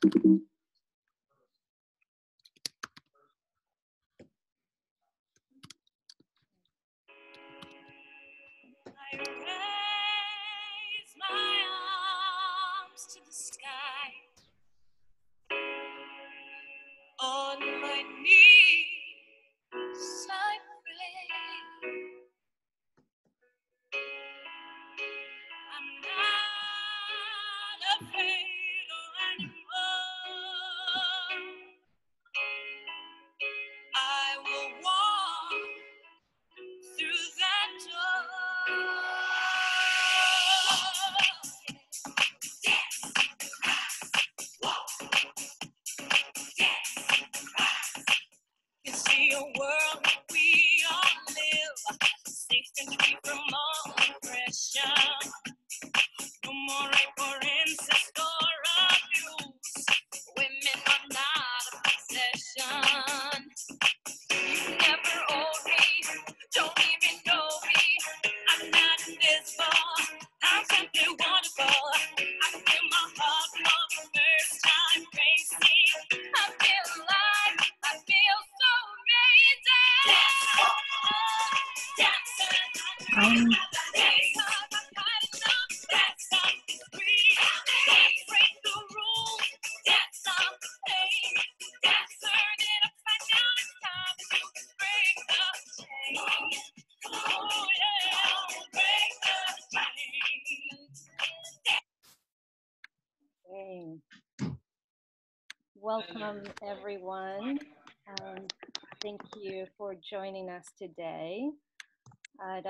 I raise my arms to the sky. On my knees I pray. I'm not afraid anymore. I will walk through that door. Yes, walk. Yes, you see a world where we all live, safe and free from all oppression. No more rape or incest or abuse. Women are not a possession. You never own me, don't even know me. I'm not invisible, I'm simply wonderful. I feel my heart for the first time racing. I feel alive, I feel so amazing. Break the rules, that's something. Turn it upside down, it's time to break the chain. Oh yeah, break the chain. Welcome, everyone. Thank you for joining us today at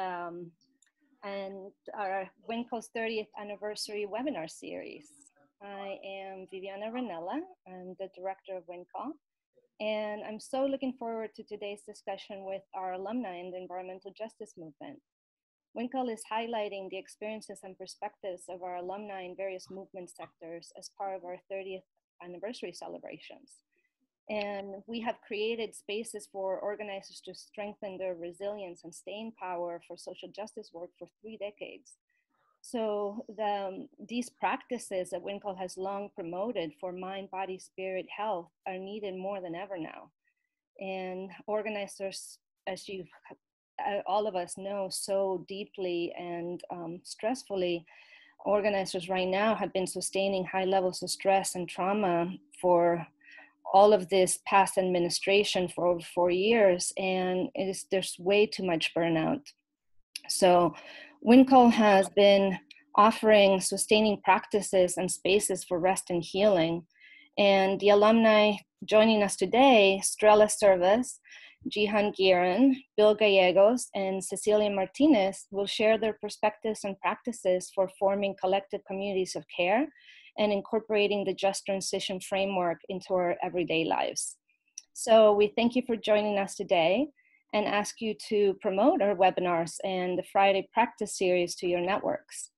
and our Windcall's 30th anniversary webinar series. I am Viviana Ranella. I'm the director of Windcall, and I'm so looking forward to today's discussion with our alumni in the environmental justice movement. Windcall is highlighting the experiences and perspectives of our alumni in various movement sectors as part of our 30th anniversary celebrations. And we have created spaces for organizers to strengthen their resilience and staying power for social justice work for 3 decades. So these practices that Windcall has long promoted for mind, body, spirit health are needed more than ever now. And organizers, as you all of us know so deeply and stressfully, organizers right now have been sustaining high levels of stress and trauma for all of this past administration for over 4 years, and there's way too much burnout. So Windcall has been offering sustaining practices and spaces for rest and healing. And the alumni joining us today, Strella Service, Jihan Giran, Bill Gallegos, and Cecilia Martinez will share their perspectives and practices for forming collective communities of care and incorporating the just transition framework into our everyday lives. So we thank you for joining us today and ask you to promote our webinars and the Friday practice series to your networks.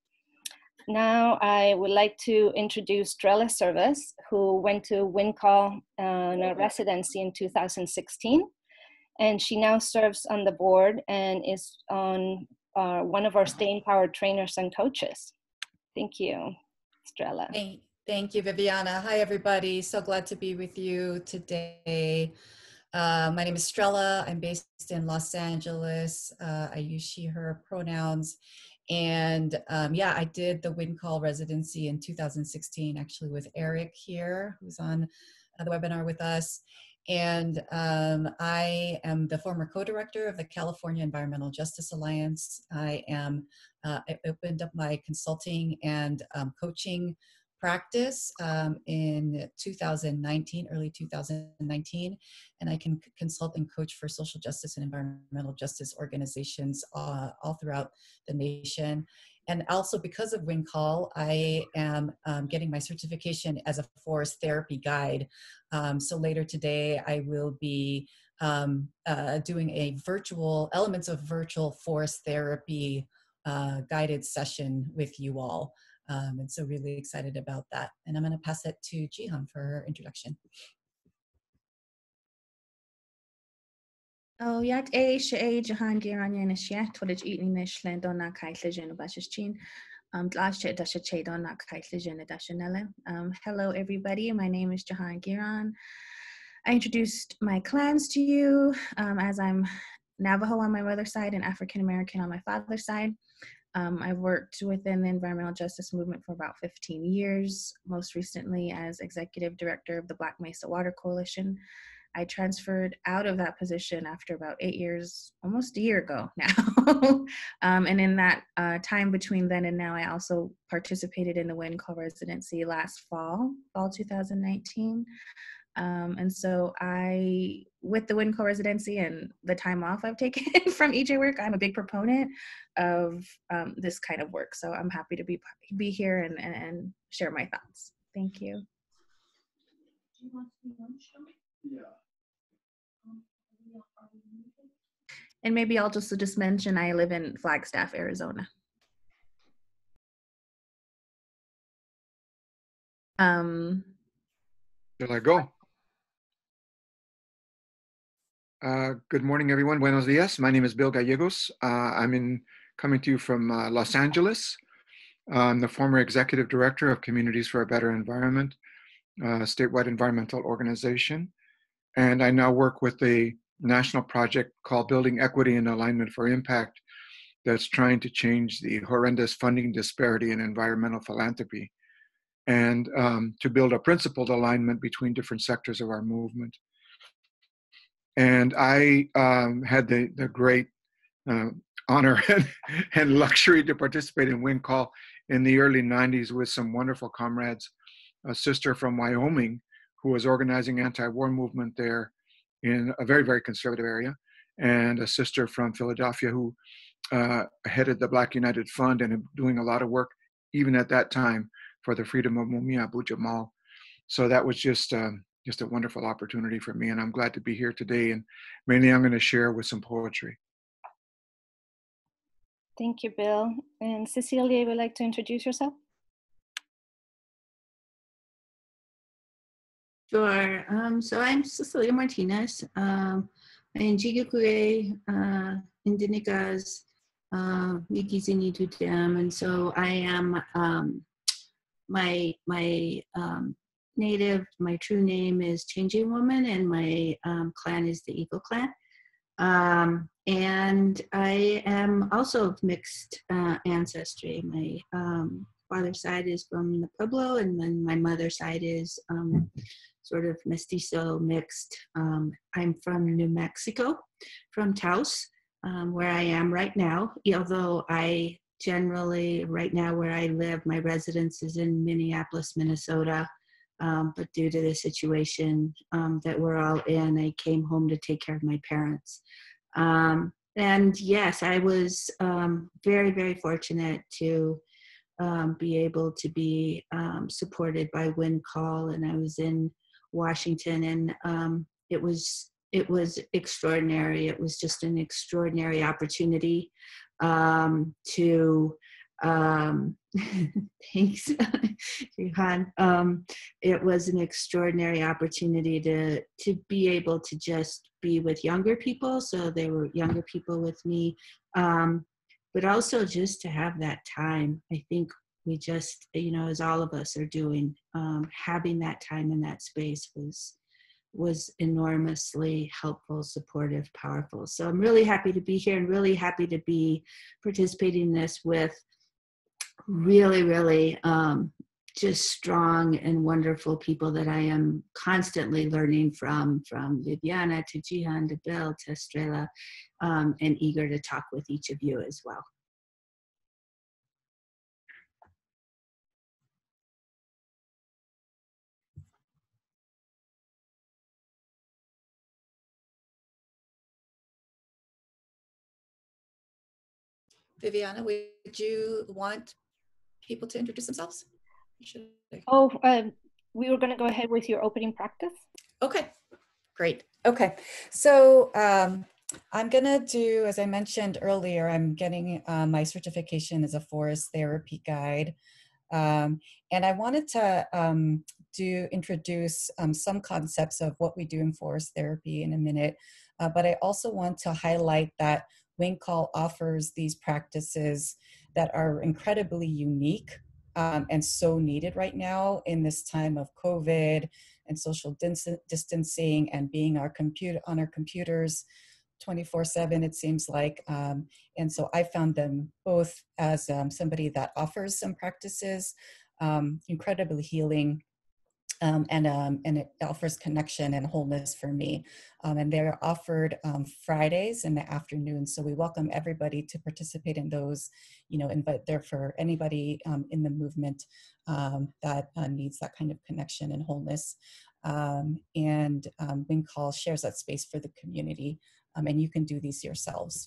Now I would like to introduce Strella Service, who went to Windcall in a residency in 2016. And she now serves on the board and is on one of our staying power trainers and coaches. Thank you, Strella. Thank you, Viviana. Hi, everybody. So glad to be with you today. My name is Strella. I'm based in Los Angeles. I use she, her pronouns. And yeah, I did the Windcall residency in 2016, actually with Eric here, who's on the webinar with us. And I am the former co-director of the California Environmental Justice Alliance. I opened up my consulting and coaching practice in 2019, early 2019, and I can consult and coach for social justice and environmental justice organizations all throughout the nation. And also because of Windcall, I am getting my certification as a forest therapy guide. So later today, I will be doing a elements of virtual forest therapy guided session with you all. And so really excited about that. And I'm going to pass it to Jihan for her introduction. Oh, yat a she Jahan Giranya and Shet, what did eating this land on that Kaitlijan of Bashchin? Last year, Dasha Chade on that Kaitlijan and Dashanella. Hello, everybody. My name is Jahan Giran. I introduced my clans to you as I'm Navajo on my mother's side and African American on my father's side. I've worked within the environmental justice movement for about 15 years, most recently as executive director of the Black Mesa Water Coalition. I transferred out of that position after about 8 years, almost a year ago now. And in that time between then and now, I also participated in the Windcall residency last fall 2019. And so with the Windcall residency and the time off I've taken from EJ work, I'm a big proponent of this kind of work. So I'm happy to be here and share my thoughts. Thank you. And maybe I'll just mention I live in Flagstaff, Arizona. Shall I go? Good morning, everyone. Buenos dias. My name is Bill Gallegos. I'm coming to you from Los Angeles. I'm the former executive director of Communities for a Better Environment, statewide environmental organization. And I now work with a national project called Building Equity and Alignment for Impact that's trying to change the horrendous funding disparity in environmental philanthropy and to build a principled alignment between different sectors of our movement. And I had the great honor and luxury to participate in Windcall in the early 90s with some wonderful comrades, a sister from Wyoming who was organizing anti-war movement there in a very, very conservative area, and a sister from Philadelphia who headed the Black United Fund and doing a lot of work, even at that time, for the freedom of Mumia Abu Jamal. So that was just a wonderful opportunity for me, and I'm glad to be here today. And mainly I'm going to share with some poetry. Thank you, Bill. And Cecilia, would like to introduce yourself? Sure. So I'm Cecilia Martinez. I'm Jigakure, Indinigas, Mikizini Tutam, and so I am my native, my true name is Changing Woman, and my clan is the Eagle Clan. And I am also of mixed ancestry. My father's side is from the Pueblo, and then my mother's side is sort of mestizo mixed. I'm from New Mexico, from Taos, where I am right now, although I generally, right now where I live, my residence is in Minneapolis, Minnesota. But due to the situation that we're all in, I came home to take care of my parents. And yes, I was very, very fortunate to be able to be supported by Windcall, and I was in Washington, and it was extraordinary. It was just an extraordinary opportunity to thanks, Johan. It was an extraordinary opportunity to be able to just be with younger people. So there were younger people with me, but also just to have that time. I think we just, as all of us are doing, having that time in that space was enormously helpful, supportive, powerful. So I'm really happy to be here and really happy to be participating in this with really, really just strong and wonderful people that I am constantly learning from Viviana to Jihan to Bill to Estrella, and eager to talk with each of you as well. Viviana, would you want people to introduce themselves? Oh, we were going to go ahead with your opening practice. Okay, great. Okay, so I'm going to do, as I mentioned earlier, I'm getting my certification as a forest therapy guide. And I wanted to introduce some concepts of what we do in forest therapy in a minute. But I also want to highlight that Windcall offers these practices that are incredibly unique and so needed right now in this time of COVID and social distancing and being on our computers 24/7, it seems like. And so I found them both as somebody that offers some practices, incredibly healing, and it offers connection and wholeness for me. And they're offered Fridays in the afternoon. So we welcome everybody to participate in those, invite there for anybody in the movement that needs that kind of connection and wholeness. And Windcall shares that space for the community, and you can do these yourselves.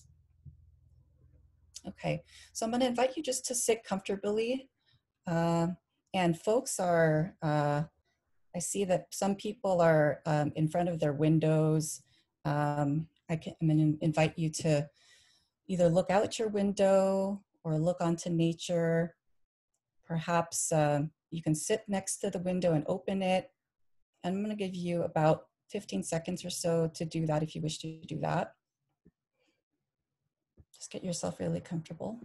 Okay, so I'm gonna invite you just to sit comfortably. And folks are, I see that some people are in front of their windows. I'm going to invite you to either look out your window or look onto nature. Perhaps you can sit next to the window and open it. And I'm going to give you about 15 seconds or so to do that if you wish to do that. Just get yourself really comfortable.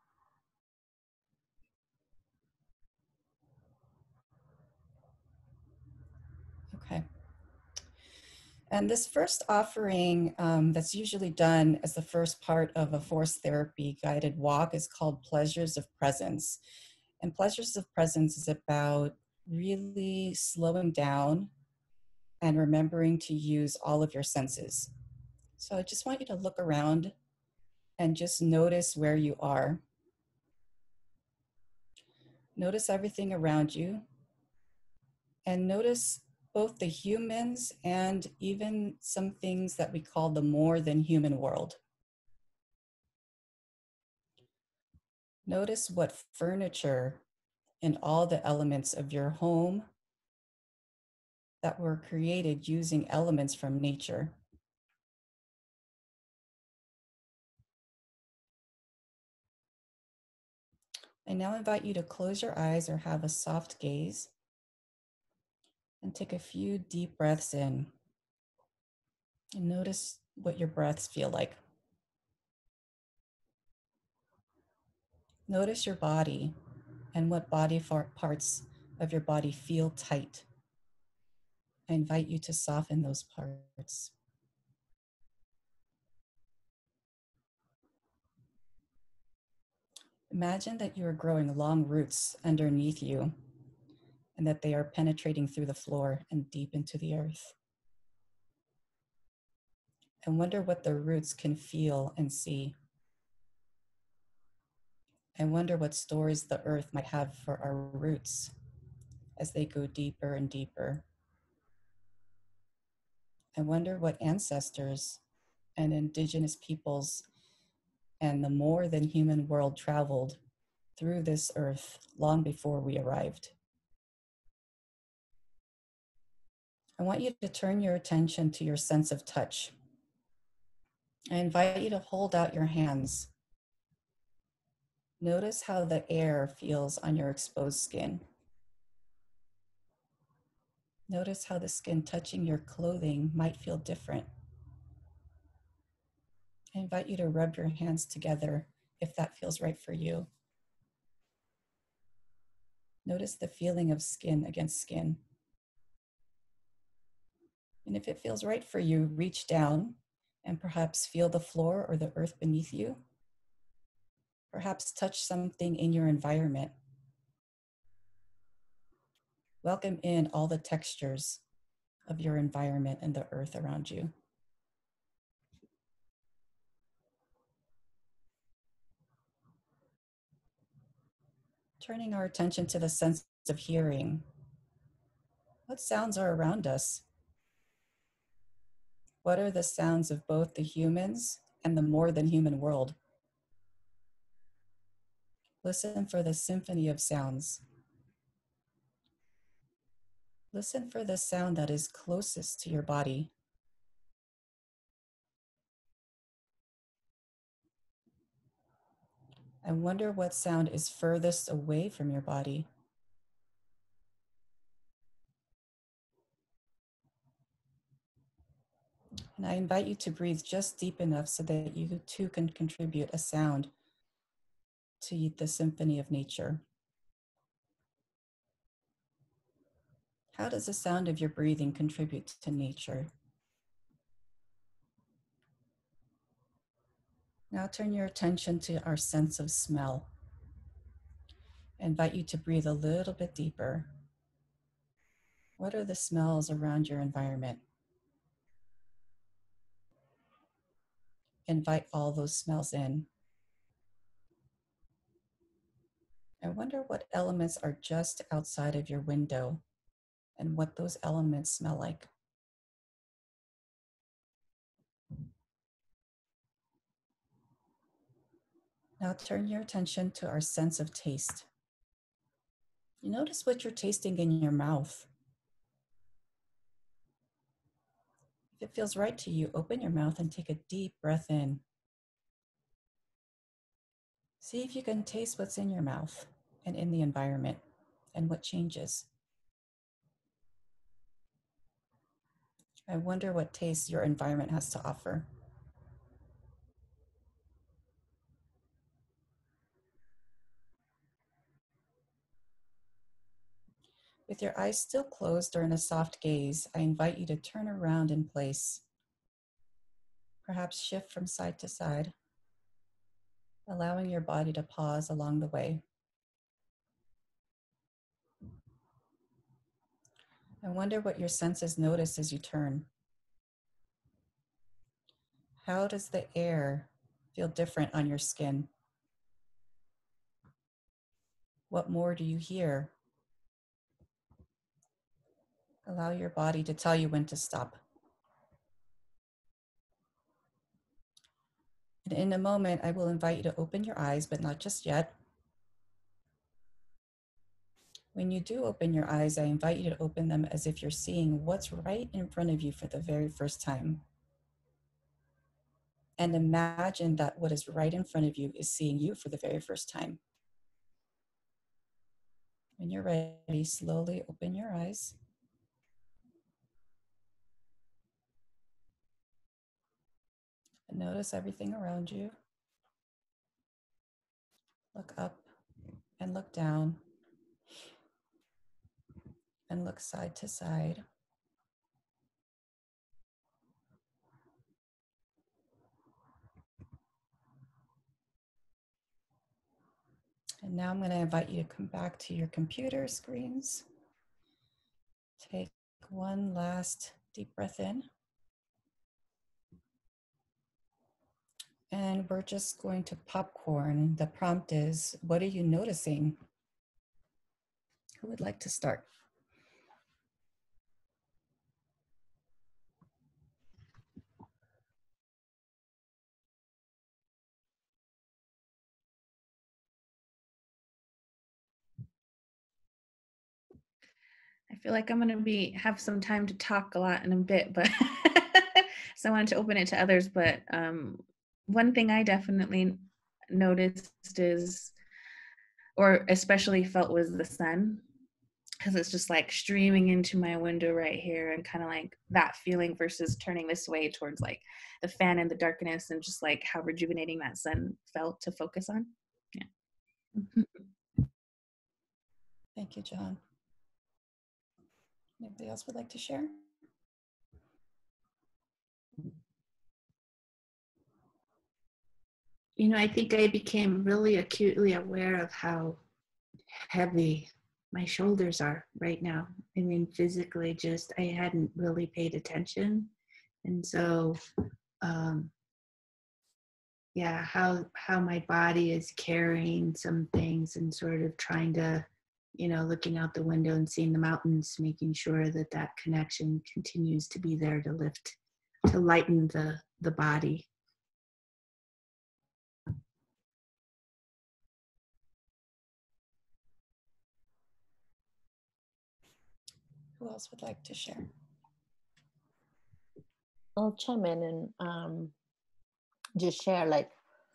Okay. And this first offering that's usually done as the first part of a forest therapy guided walk is called Pleasures of Presence. And Pleasures of Presence is about really slowing down and remembering to use all of your senses. So I just want you to look around and just notice where you are. Notice everything around you, and notice both the humans and even some things that we call the more than human world. Notice what furniture and all the elements of your home that were created using elements from nature. I now invite you to close your eyes or have a soft gaze and take a few deep breaths in. And notice what your breaths feel like. Notice your body and what body parts of your body feel tight. I invite you to soften those parts. Imagine that you are growing long roots underneath you and that they are penetrating through the floor and deep into the earth. And wonder what the roots can feel and see. I wonder what stories the earth might have for our roots as they go deeper and deeper. I wonder what ancestors and indigenous peoples and the more than human world traveled through this earth long before we arrived. I want you to turn your attention to your sense of touch. I invite you to hold out your hands. Notice how the air feels on your exposed skin. Notice how the skin touching your clothing might feel different. I invite you to rub your hands together if that feels right for you. Notice the feeling of skin against skin. And if it feels right for you, reach down and perhaps feel the floor or the earth beneath you. Perhaps touch something in your environment. Welcome in all the textures of your environment and the earth around you. Turning our attention to the sense of hearing. What sounds are around us? What are the sounds of both the humans and the more than human world? Listen for the symphony of sounds. Listen for the sound that is closest to your body. I wonder what sound is furthest away from your body. And I invite you to breathe just deep enough so that you too can contribute a sound to the symphony of nature. How does the sound of your breathing contribute to nature? Now turn your attention to our sense of smell. I invite you to breathe a little bit deeper. What are the smells around your environment? Invite all those smells in. I wonder what elements are just outside of your window and what those elements smell like. Now turn your attention to our sense of taste. You notice what you're tasting in your mouth. If it feels right to you, open your mouth and take a deep breath in. See if you can taste what's in your mouth and in the environment and what changes. I wonder what taste your environment has to offer. With your eyes still closed or in a soft gaze, I invite you to turn around in place. Perhaps shift from side to side, allowing your body to pause along the way. I wonder what your senses notice as you turn. How does the air feel different on your skin? What more do you hear? Allow your body to tell you when to stop. And in a moment, I will invite you to open your eyes, but not just yet. When you do open your eyes, I invite you to open them as if you're seeing what's right in front of you for the very first time. And imagine that what is right in front of you is seeing you for the very first time. When you're ready, slowly open your eyes. And notice everything around you. Look up and look down and look side to side. And now I'm going to invite you to come back to your computer screens. Take one last deep breath in. And we're just going to popcorn. The prompt is, what are you noticing? Who would like to start? I feel like I'm going to have some time to talk a lot in a bit, but so I wanted to open it to others. But one thing I definitely noticed is, or especially felt, was the sun, because it's just like streaming into my window right here, and kind of like that feeling versus turning this way towards like the fan and the darkness, and just like how rejuvenating that sun felt to focus on. Yeah. Thank you, John. Anybody else would like to share? You know, I think I became really acutely aware of how heavy my shoulders are right now. I mean, physically, just I hadn't really paid attention. And so, yeah, how my body is carrying some things and sort of trying to, you know, looking out the window and seeing the mountains, making sure that that connection continues to be there to lift, to lighten the body. Who else would like to share? I'll chime in and just share like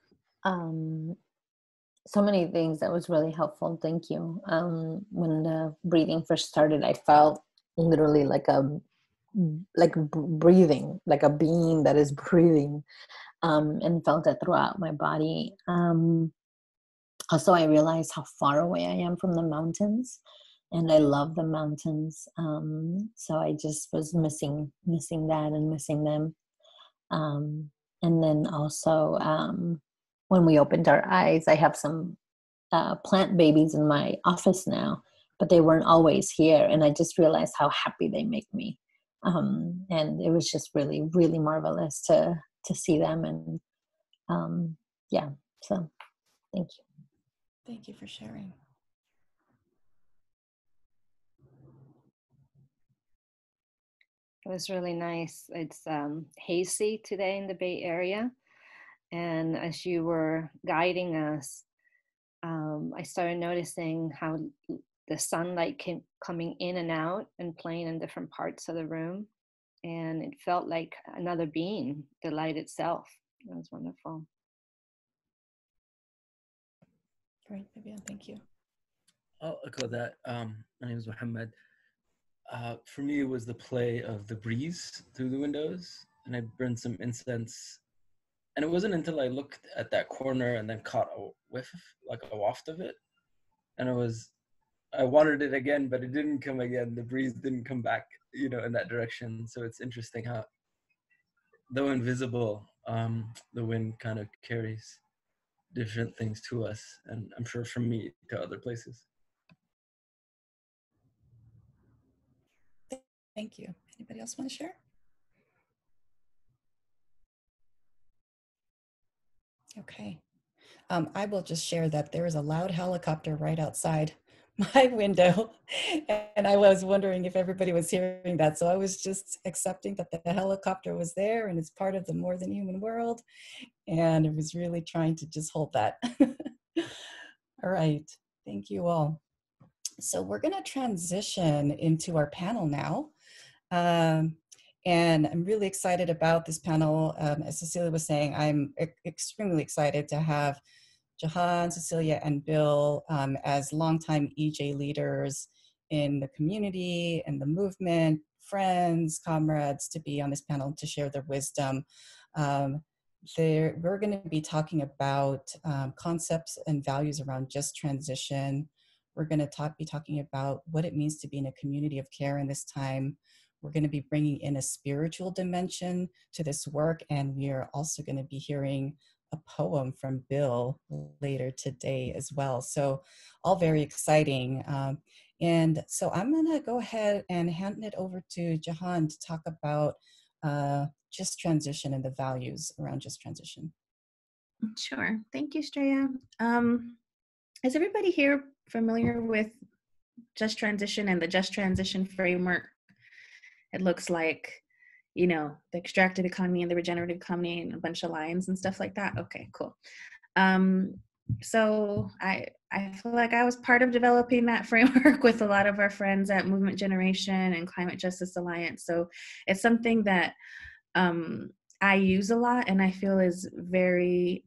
so many things that was really helpful. Thank you. When the breathing first started, I felt literally like a like breathing, like a being that is breathing, and felt it throughout my body. Also, I realized how far away I am from the mountains, and I love the mountains. So I just was missing that and missing them. And then also, when we opened our eyes, I have some plant babies in my office now, but they weren't always here, and I just realized how happy they make me. And it was just really, really marvelous to see them. And yeah, so thank you. Thank you for sharing. It was really nice. It's hazy today in the Bay Area. And as you were guiding us, I started noticing how the sunlight came coming in and out and playing in different parts of the room. And it felt like another being, the light itself. It was wonderful. Great, Vivian, thank you. I'll echo that. My name is Mohammed. For me, it was the play of the breeze through the windows, and I burned some incense. And it wasn't until I looked at that corner and then caught a whiff, like a waft of it. And I wanted it again, but it didn't come again. The breeze didn't come back, in that direction. So it's interesting how, though invisible, the wind kind of carries different things to us. And I'm sure from me to other places. Thank you. Anybody else want to share? Okay. I will just share that there is a loud helicopter right outside my window, and I was wondering if everybody was hearing that. So I was just accepting that the helicopter was there and it's part of the more than human world, and it was really trying to just hold that. All right. Thank you all. So we're going to transition into our panel now. And I'm really excited about this panel. As Cecilia was saying, I'm extremely excited to have Jahan, Cecilia, and Bill as longtime EJ leaders in the community and the movement, friends, comrades, to be on this panel to share their wisdom. We're going to be talking about concepts and values around just transition. We're going to be talking about what it means to be in a community of care in this time. We're going to be bringing in a spiritual dimension to this work, and we are also going to be hearing a poem from Bill later today as well. So all very exciting. And so I'm going to go ahead and hand it over to Jahan to talk about just transition and the values around just transition. Sure. Thank you, Straya. Is everybody here familiar with just transition and the just transition framework? It looks like, the extractive economy and the regenerative economy and a bunch of lines and stuff like that. Okay, cool. So I feel like I was part of developing that framework with a lot of our friends at Movement Generation and Climate Justice Alliance. So it's something that I use a lot and I feel is very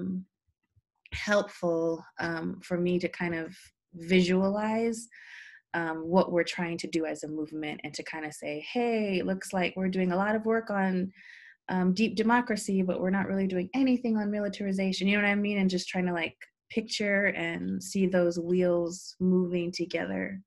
helpful for me to kind of visualize what we're trying to do as a movement, and to kind of say, hey, it looks like we're doing a lot of work on deep democracy, but we're not really doing anything on militarization, you know what I mean? And just trying to like picture and see those wheels moving together.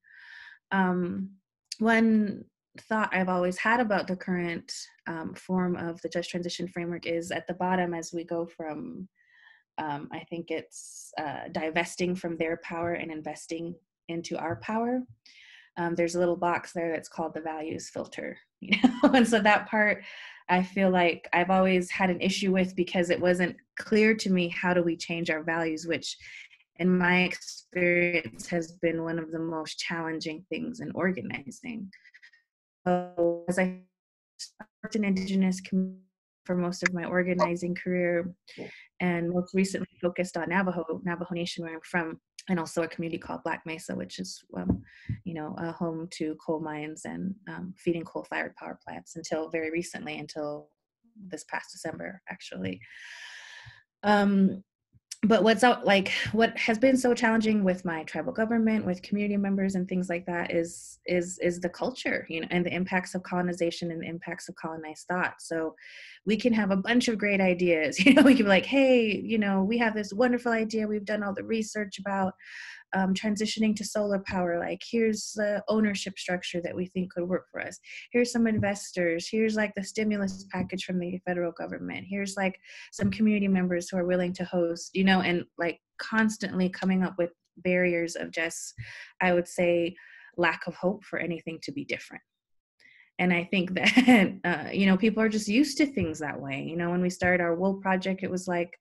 One thought I've always had about the current form of the just transition framework is at the bottom, as we go from I think it's divesting from their power and investing into our power. There's a little box there that's called the values filter, and so that part I feel like I've always had an issue with, because it wasn't clear to me how do we change our values, which in my experience has been one of the most challenging things in organizing. So as I worked in Indigenous communities for most of my organizing career, and most recently focused on Navajo Nation, where I'm from, and also a community called Black Mesa, which is, a home to coal mines and feeding coal-fired power plants until very recently, until this past December, actually. but what has been so challenging with my tribal government, with community members and things like that is the culture, and the impacts of colonization and the impacts of colonized thought. So we can have a bunch of great ideas, we can be like, hey, we have this wonderful idea, we've done all the research about transitioning to solar power. Like, here's the ownership structure that we think could work for us. Here's some investors. Here's like the stimulus package from the federal government. Here's like some community members who are willing to host, and like constantly coming up with barriers of just, I would say, lack of hope for anything to be different. And I think that, people are just used to things that way. When we started our wool project, it was like,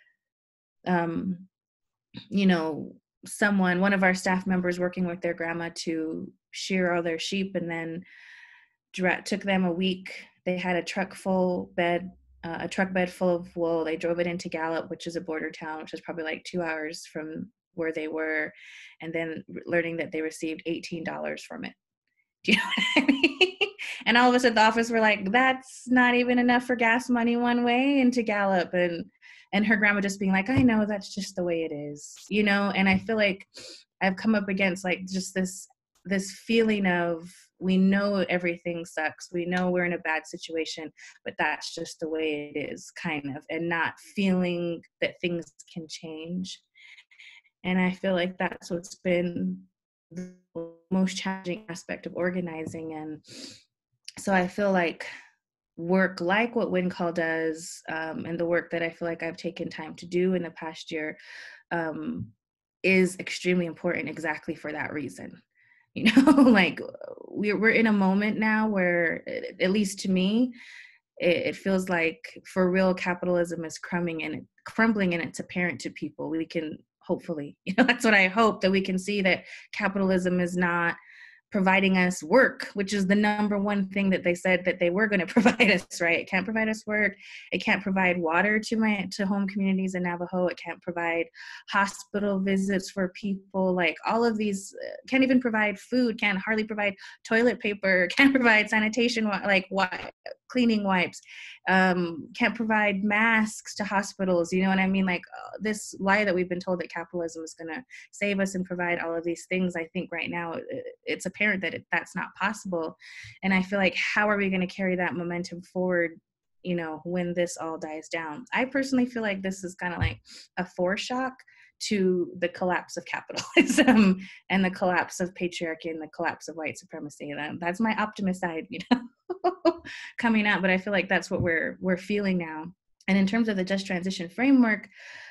one of our staff members working with their grandma to shear all their sheep, and then took them a week. They had a truck bed full of wool. They drove it into Gallup, which is a border town, which is probably like 2 hours from where they were, and then learning that they received $18 from it. Do you know what I mean? And all of us at the office were like, that's not even enough for gas money one way into Gallup. And her grandma just being like, I know, that's just the way it is, and I feel like I've come up against like just this feeling of, we know everything sucks, we know we're in a bad situation, but that's just the way it is, kind of, and not feeling that things can change. And I feel like that's what's been the most challenging aspect of organizing. And so I feel like work like what Windcall does, and the work that I feel like I've taken time to do in the past year, is extremely important exactly for that reason. Like we're in a moment now where, at least to me, it feels like for real capitalism is crumbling, and it's apparent to people. We can hopefully, that's what I hope, that we can see that capitalism is not providing us work, which is the number one thing that they said that they were going to provide us, right? It can't provide us work. It can't provide water to home communities in Navajo. It can't provide hospital visits for people. Like all of these, can't even provide food, can't hardly provide toilet paper, can't provide sanitation, cleaning wipes, can't provide masks to hospitals. You know what I mean? Like this lie that we've been told that capitalism is going to save us and provide all of these things. I think right now it's apparent that that's not possible. And I feel like, how are we going to carry that momentum forward, when this all dies down? I personally feel like this is kind of like a foreshock to the collapse of capitalism and the collapse of patriarchy and the collapse of white supremacy. That's my optimist side, coming out. But I feel like that's what we're feeling now. And in terms of the just transition framework,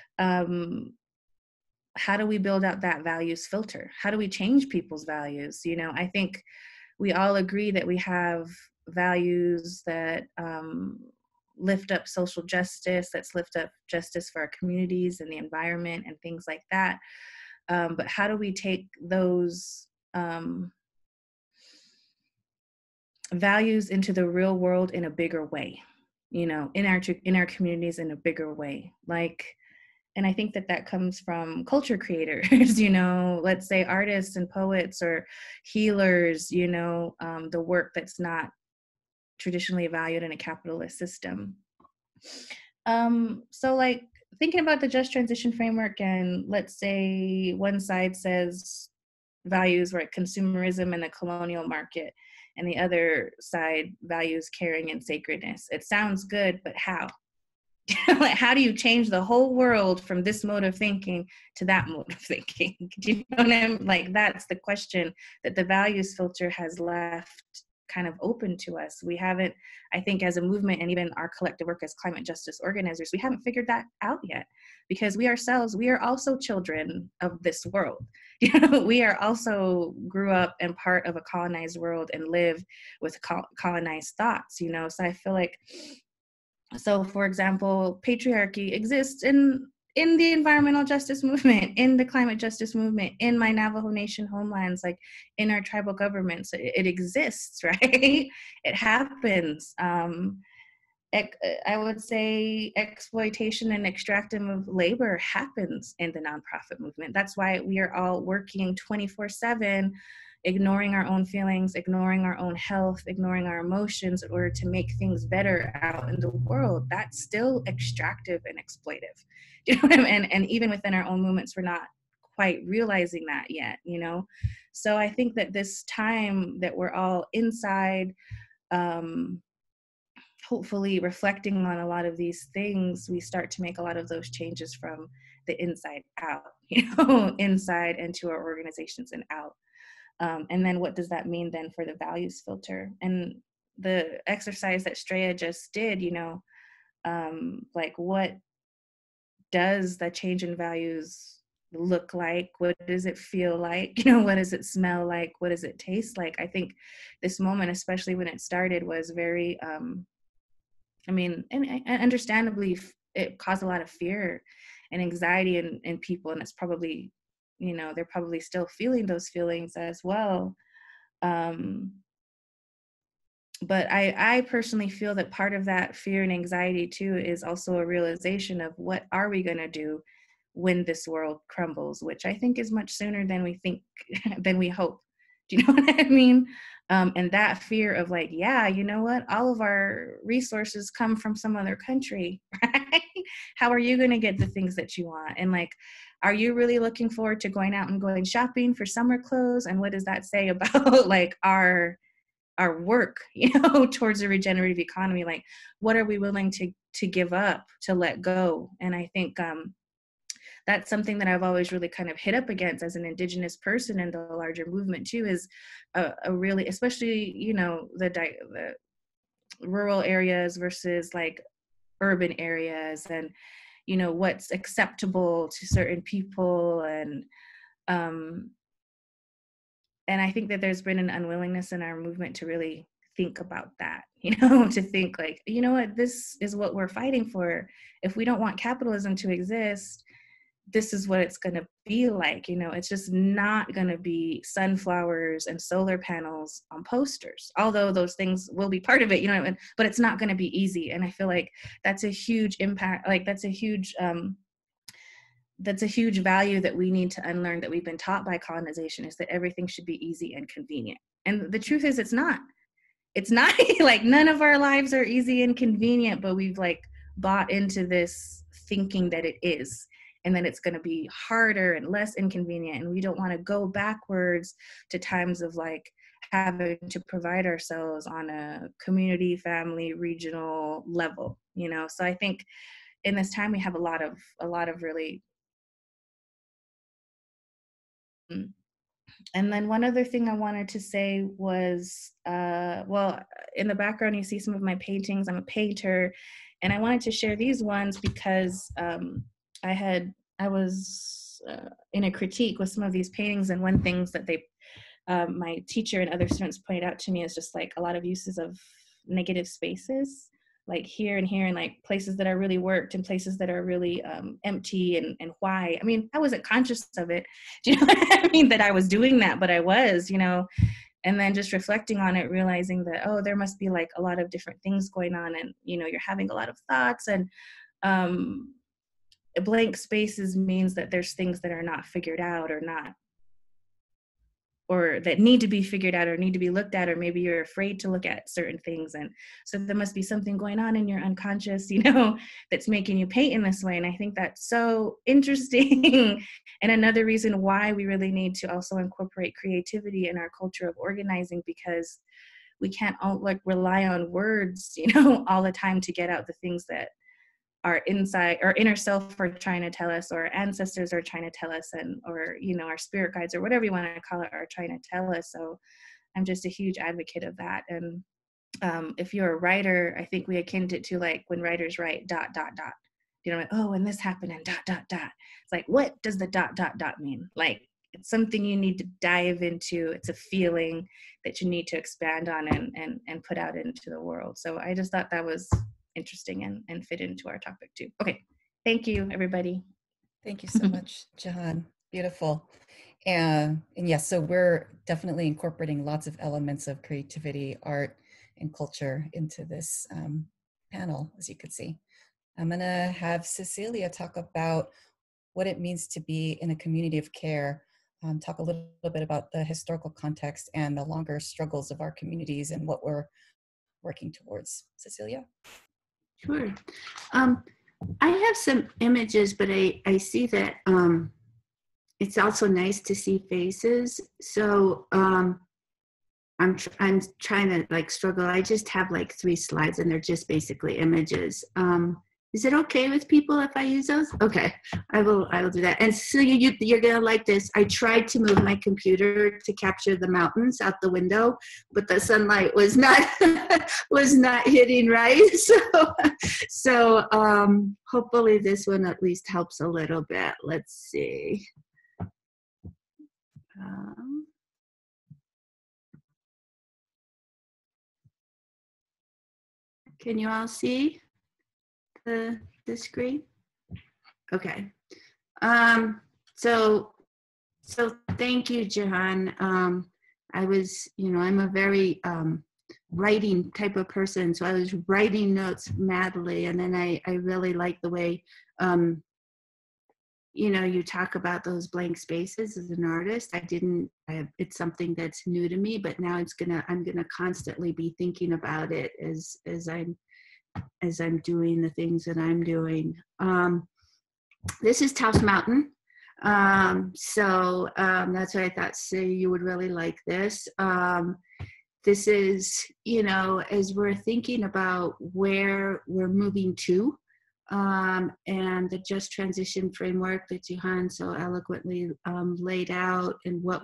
how do we build out that values filter? How do we change people's values? I think we all agree that we have values that lift up social justice, that's lift up justice for our communities and the environment and things like that. But how do we take those values into the real world in a bigger way, in our communities in a bigger way? And I think that comes from culture creators, let's say artists and poets or healers, the work that's not traditionally valued in a capitalist system. So like thinking about the just transition framework, and let's say one side says values like consumerism and the colonial market, and the other side values caring and sacredness. It sounds good, but how? Like, how do you change the whole world from this mode of thinking to that mode of thinking? Do you know what I mean? Like, that's the question that the values filter has left kind of open to us. We haven't, I think, as a movement, and even our collective work as climate justice organizers, we haven't figured that out yet, because we are also children of this world. We are also grew up and part of a colonized world and live with colonized thoughts, so I feel like, so for example, patriarchy exists in the environmental justice movement, in the climate justice movement, in my Navajo Nation homelands, like in our tribal governments. It exists, right? It happens. I would say exploitation and extraction of labor happens in the nonprofit movement. That's why we are all working 24/7 ignoring our own feelings, ignoring our own health, ignoring our emotions in order to make things better out in the world, that's still extractive and exploitive. You know what I mean? And even within our own movements, we're not quite realizing that yet, you know? So I think that this time that we're all inside, hopefully reflecting on a lot of these things, we start to make a lot of those changes from the inside out, you know, inside into our organizations and out. And then what does that mean then for the values filter? And the exercise that Straya just did, you know, like what does the change in values look like? What does it feel like? You know, what does it smell like? What does it taste like? I think this moment, especially when it started, was very, I mean, and understandably, it caused a lot of fear and anxiety in people. And it's probably, you know, they're probably still feeling those feelings as well. But I personally feel that part of that fear and anxiety too is also a realization of what are we going to do when this world crumbles, which I think is much sooner than we think, than we hope. Do you know what I mean? And that fear of like, yeah, you know what? All of our resources come from some other country, right? How are you going to get the things that you want? And like, are you really looking forward to going out and going shopping for summer clothes? And what does that say about like our work, you know, towards a regenerative economy? Like, what are we willing to give up, to let go? And I think that's something that I've always really kind of hit up against as an Indigenous person in the larger movement too, is a really, especially, you know, the rural areas versus like urban areas, and, you know, what's acceptable to certain people. And I think that there's been an unwillingness in our movement to really think about that, you know, to think like, you know what, this is what we're fighting for. If we don't want capitalism to exist, this is what it's going to be like. You know, it's just not going to be sunflowers and solar panels on posters, although those things will be part of it, you know, but it's not going to be easy. And I feel like that's a huge impact. Like that's a huge value that we need to unlearn, that we've been taught by colonization, is that everything should be easy and convenient. And the truth is, it's not like none of our lives are easy and convenient, but we've like bought into this thinking that it is, and then it's going to be harder and less inconvenient. And we don't want to go backwards to times of like having to provide ourselves on a community, family, regional level, you know? So I think in this time we have a lot of really. And then one other thing I wanted to say was, well, in the background, you see some of my paintings. I'm a painter, and I wanted to share these ones because I was in a critique with some of these paintings, and one thing that my teacher and other students pointed out to me is just like a lot of uses of negative spaces, like here and here, and like places that are really worked and places that are really empty. And why? I mean, I wasn't conscious of it. Do you know what I mean? That I was doing that, but I was, you know. And then just reflecting on it, realizing that, oh, there must be like a lot of different things going on, and, you know, you're having a lot of thoughts, and blank spaces means that there's things that are not figured out, or that need to be figured out, or need to be looked at, or maybe you're afraid to look at certain things. And so there must be something going on in your unconscious, you know, that's making you paint in this way. And I think that's so interesting. And another reason why we really need to also incorporate creativity in our culture of organizing, because we can't all like rely on words, you know, all the time to get out the things that our inside, our inner self are trying to tell us, or our ancestors are trying to tell us, and, or, you know, our spirit guides, or whatever you want to call it, are trying to tell us. So I'm just a huge advocate of that. And if you're a writer, I think we akin it to like when writers write ... You know, like, oh, and this happened and ... It's like, what does the ... mean? Like, it's something you need to dive into. It's a feeling that you need to expand on and put out into the world. So I just thought that was interesting and fit into our topic too. Okay, thank you, everybody. Thank you so much, Jahan. Beautiful. And yes, so we're definitely incorporating lots of elements of creativity, art, and culture into this panel, as you could see. I'm gonna have Cecilia talk about what it means to be in a community of care talk a little bit about the historical context and the longer struggles of our communities and what we're working towards. Cecilia? Sure. I have some images, but I see that it's also nice to see faces. So I'm trying to like struggle. I just have like 3 slides and they're just basically images. Is it okay with people if I use those? Okay, I will do that. And so you're gonna like this. I tried to move my computer to capture the mountains out the window, but the sunlight was not hitting right. So hopefully this one at least helps a little bit. Let's see. Can you all see the screen? Okay. So thank you, Jahan. I was, I'm a very writing type of person, so I was writing notes madly, and then I really like the way, you talk about those blank spaces as an artist. It's something that's new to me, but now I'm gonna constantly be thinking about it as I'm doing the things that I'm doing. This is Taos Mountain. So that's why I thought, you would really like this. This is, as we're thinking about where we're moving to, and the just transition framework that Jahan so eloquently laid out, and what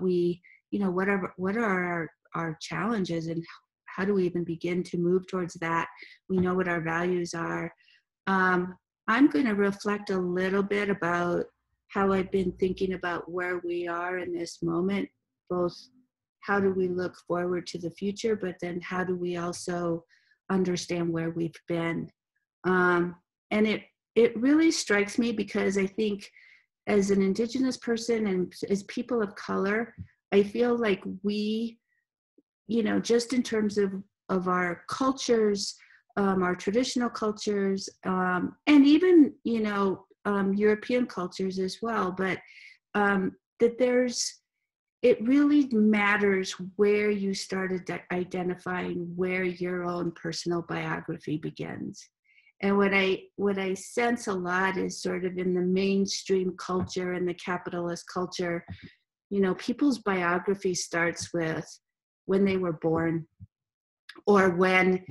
are our challenges, and how do we even begin to move towards that? We know what our values are. I'm going to reflect a little bit about how I've been thinking about where we are in this moment, both how do we look forward to the future, but then how do we also understand where we've been. And it really strikes me because I think as an Indigenous person and as people of color, I feel like we, just in terms of our cultures, our traditional cultures, and even, European cultures as well, but that it really matters where you started identifying where your own personal biography begins. And what I sense a lot is sort of in the mainstream culture and the capitalist culture, people's biography starts with when they were born, or when,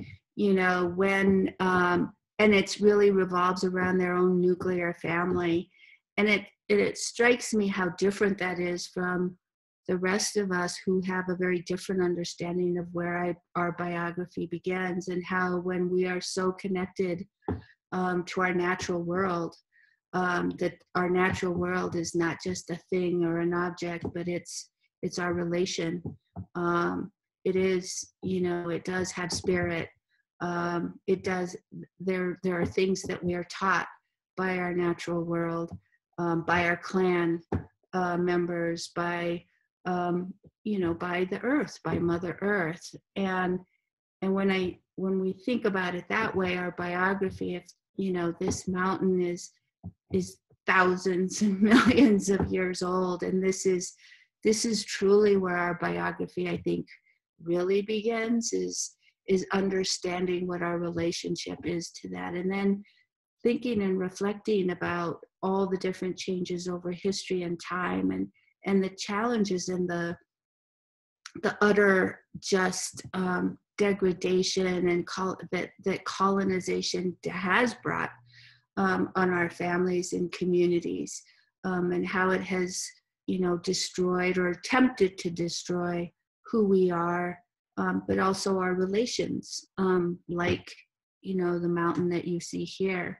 and it really revolves around their own nuclear family. And it strikes me how different that is from the rest of us who have a very different understanding of where our biography begins, and how when we are so connected to our natural world, that our natural world is not just a thing or an object, but it's our relation. It is, it does have spirit. It does, there are things that we are taught by our natural world, by our clan members, by the earth, by Mother Earth. And when we think about it that way, our biography, if, this mountain is thousands and millions of years old, and this is truly where our biography, I think, really begins, is understanding what our relationship is to that, and then thinking and reflecting about all the different changes over history and time, and the challenges and the utter just degradation and that colonization has brought on our families and communities, and how it has, destroyed or attempted to destroy who we are, but also our relations, like, the mountain that you see here.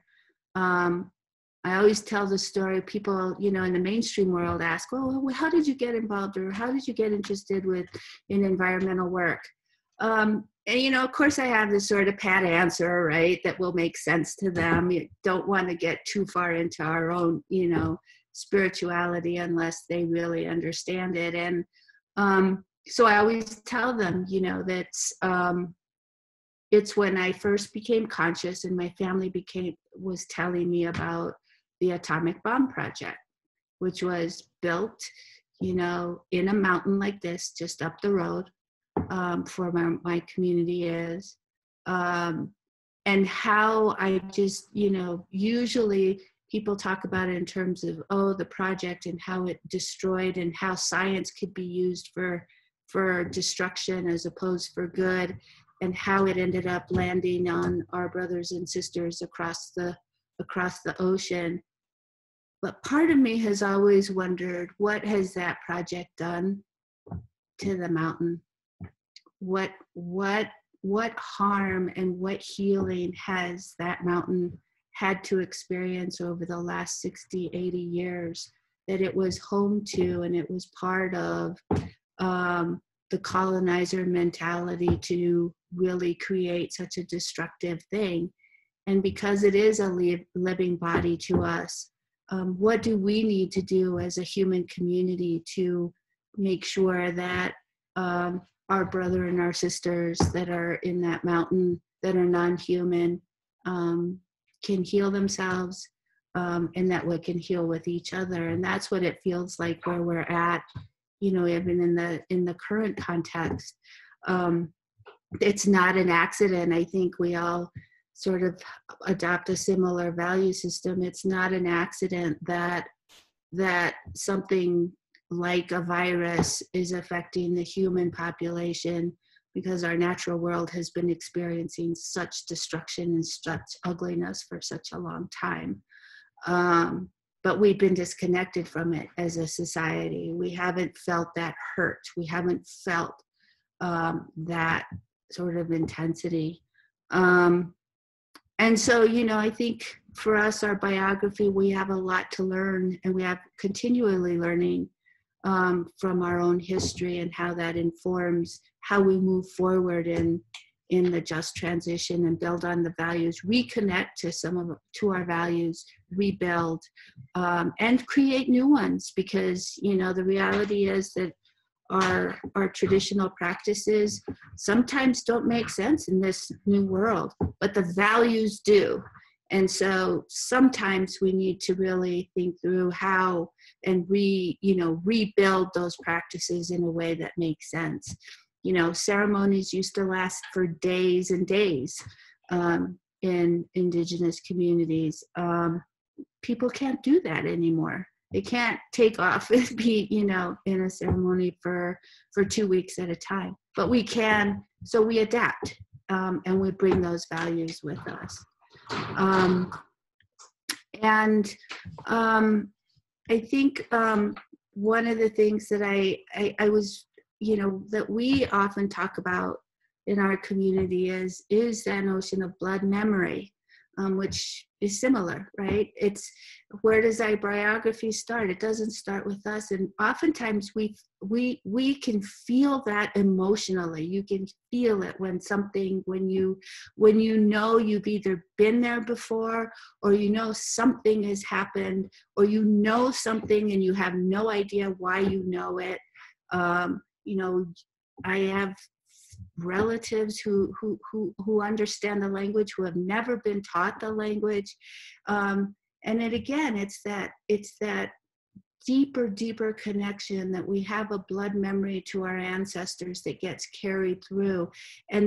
I always tell the story, people, in the mainstream world ask, well, how did you get involved, or how did you get interested in environmental work? And, of course I have this sort of pat answer, right, that will make sense to them. You don't want to get too far into our own, spirituality unless they really understand it. And so I always tell them, that it's when I first became conscious and my family was telling me about the atomic bomb project, which was built you know, in a mountain like this, just up the road, for my community is, and how I just, you know, usually people talk about it in terms of, oh, the project and how it destroyed and how science could be used for destruction as opposed for good, and how it ended up landing on our brothers and sisters across the ocean. But part of me has always wondered, what has that project done to the mountain? What harm and what healing has that mountain had to experience over the last 60, 80 years that it was home to, and it was part of the colonizer mentality to really create such a destructive thing? And because it is a living body to us, what do we need to do as a human community to make sure that our brother and our sisters that are in that mountain, that are non-human, can heal themselves, and that we can heal with each other? And that's what it feels like where we're at, you know, even in the current context. It's not an accident. I think we all sort of adopt a similar value system. It's not an accident that something like a virus is affecting the human population, because our natural world has been experiencing such destruction and such ugliness for such a long time. But we've been disconnected from it as a society. We haven't felt that hurt. We haven't felt that sort of intensity. And so, you know, I think for us, our biography, we have a lot to learn, and we have continually learning from our own history, and how that informs how we move forward in the just transition and build on the values, reconnect to our values, rebuild, and create new ones. Because, you know, the reality is that our traditional practices sometimes don't make sense in this new world, but the values do. And so sometimes we need to really think through how and rebuild those practices in a way that makes sense. You know, ceremonies used to last for days and days in Indigenous communities. People can't do that anymore. They can't take off and be, you know, in a ceremony for 2 weeks at a time. But we can, so we adapt, and we bring those values with us. I think one of the things that I was, you know, that we often talk about in our community is that notion of blood memory, which is similar, right? It's, where does our biography start? It doesn't start with us. And oftentimes we can feel that emotionally. You can feel it when you know you've either been there before, or you know something has happened, or you know something and you have no idea why you know it. You know, I have relatives who understand the language, who have never been taught the language, and it's that deeper connection that we have a blood memory to our ancestors that gets carried through, and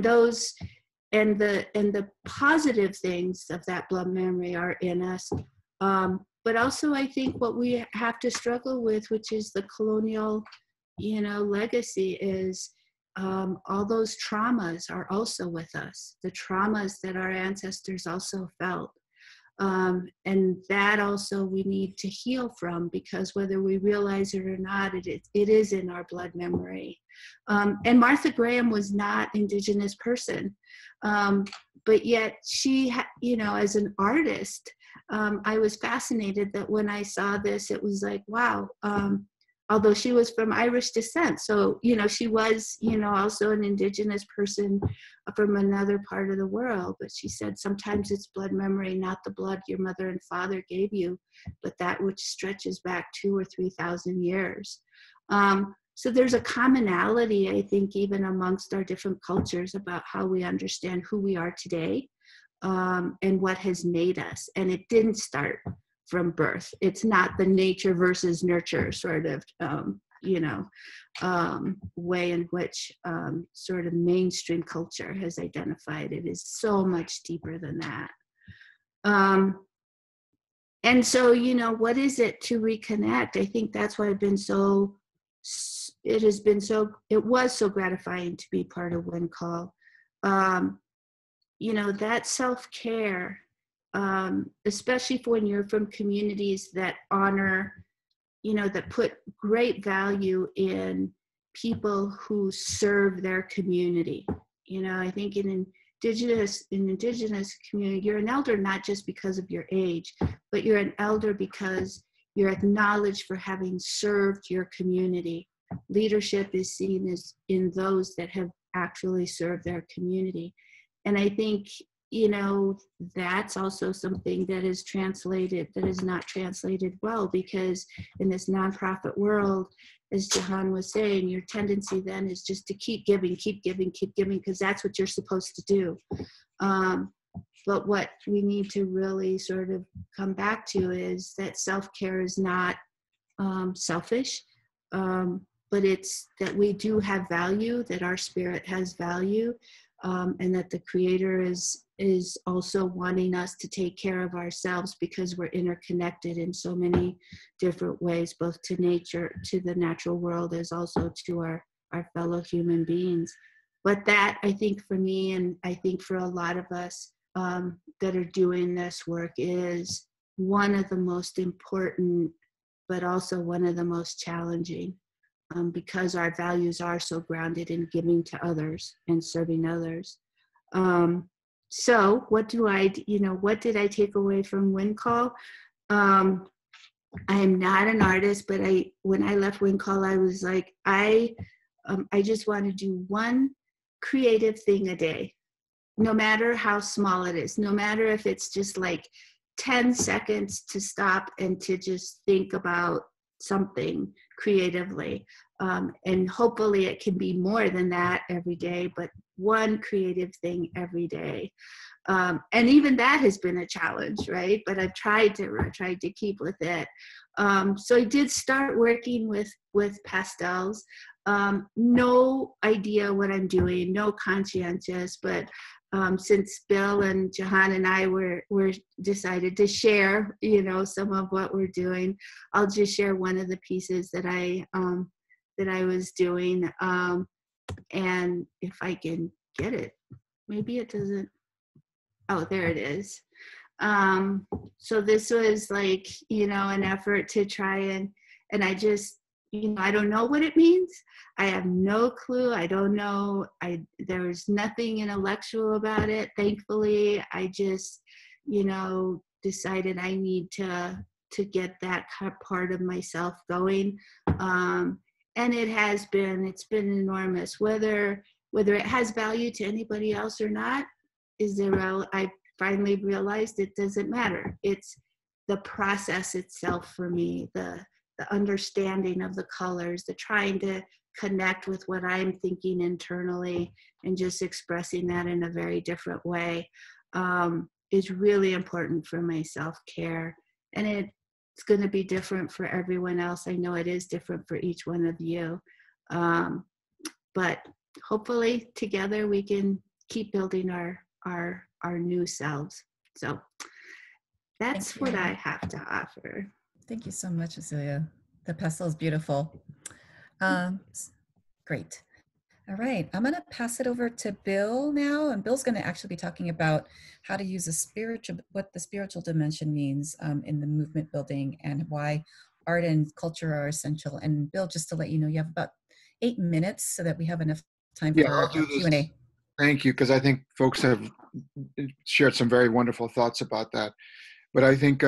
the positive things of that blood memory are in us, but also I think what we have to struggle with, which is the colonial, you know, legacy, is all those traumas are also with us, the traumas that our ancestors also felt. And that also we need to heal from, because whether we realize it or not, it is in our blood memory. And Martha Graham was not Indigenous person, but yet she, you know, as an artist, I was fascinated that when I saw this, it was like, wow, although she was from Irish descent. So, you know, she was, you know, also an Indigenous person from another part of the world. But she said, sometimes it's blood memory, not the blood your mother and father gave you, but that which stretches back 2,000 or 3,000 years. So there's a commonality, I think, even amongst our different cultures about how we understand who we are today, and what has made us. And it didn't start from birth. It's not the nature versus nurture sort of way in which sort of mainstream culture has identified it. Is so much deeper than that. And so, what is it to reconnect? I think that's why it was so gratifying to be part of Windcall. That self-care, especially when you're from communities that honor, that put great value in people who serve their community. I think in indigenous community, you're an elder not just because of your age, but you're an elder because you're acknowledged for having served your community. Leadership is seen as in those that have actually served their community. And I think, that's also something that is not translated well, because in this nonprofit world, as Jahan was saying, your tendency then is just to keep giving, because that's what you're supposed to do. But what we need to really sort of come back to is that self-care is not selfish, but it's that we do have value, that our spirit has value, and that the Creator is also wanting us to take care of ourselves, because we're interconnected in so many different ways, both to nature, to the natural world, as also to our fellow human beings. But that, I think for me, and I think for a lot of us that are doing this work, is one of the most important, but also one of the most challenging, because our values are so grounded in giving to others and serving others. So what did I take away from Windcall? I am not an artist, but when I left Windcall, I was like, I just want to do one creative thing a day, no matter how small it is, no matter if it's just like 10 seconds to stop and to just think about something creatively. And hopefully it can be more than that every day, but one creative thing every day. And even that has been a challenge, right? But I've tried to keep with it. So I did start working with pastels. No idea what I'm doing, no conscientious, but since Bill and Jahan and I were decided to share, some of what we're doing, I'll just share one of the pieces that I was doing, and if I can get it, maybe it doesn't. Oh, there it is. So this was like, an effort to try and I just, I don't know what it means. I have no clue. I don't know. There's nothing intellectual about it. Thankfully, I just, decided I need to get that part of myself going. And it's been enormous. Whether it has value to anybody else or not, I finally realized it doesn't matter. It's the process itself for me, the understanding of the colors, the trying to connect with what I'm thinking internally and just expressing that in a very different way, is really important for my self-care. And it's going to be different for everyone else. I know it is different for each one of you. But hopefully together we can keep building our new selves. So that's what I have to offer. Thank you so much, Cecilia. The pastel is beautiful. Great. All right, I'm going to pass it over to Bill now, and Bill's going to actually be talking about how to use what the spiritual dimension means in the movement building, and why art and culture are essential. And Bill, just to let you know, you have about 8 minutes so that we have enough time for Q&A. Thank you, because I think folks have shared some very wonderful thoughts about that. But I think,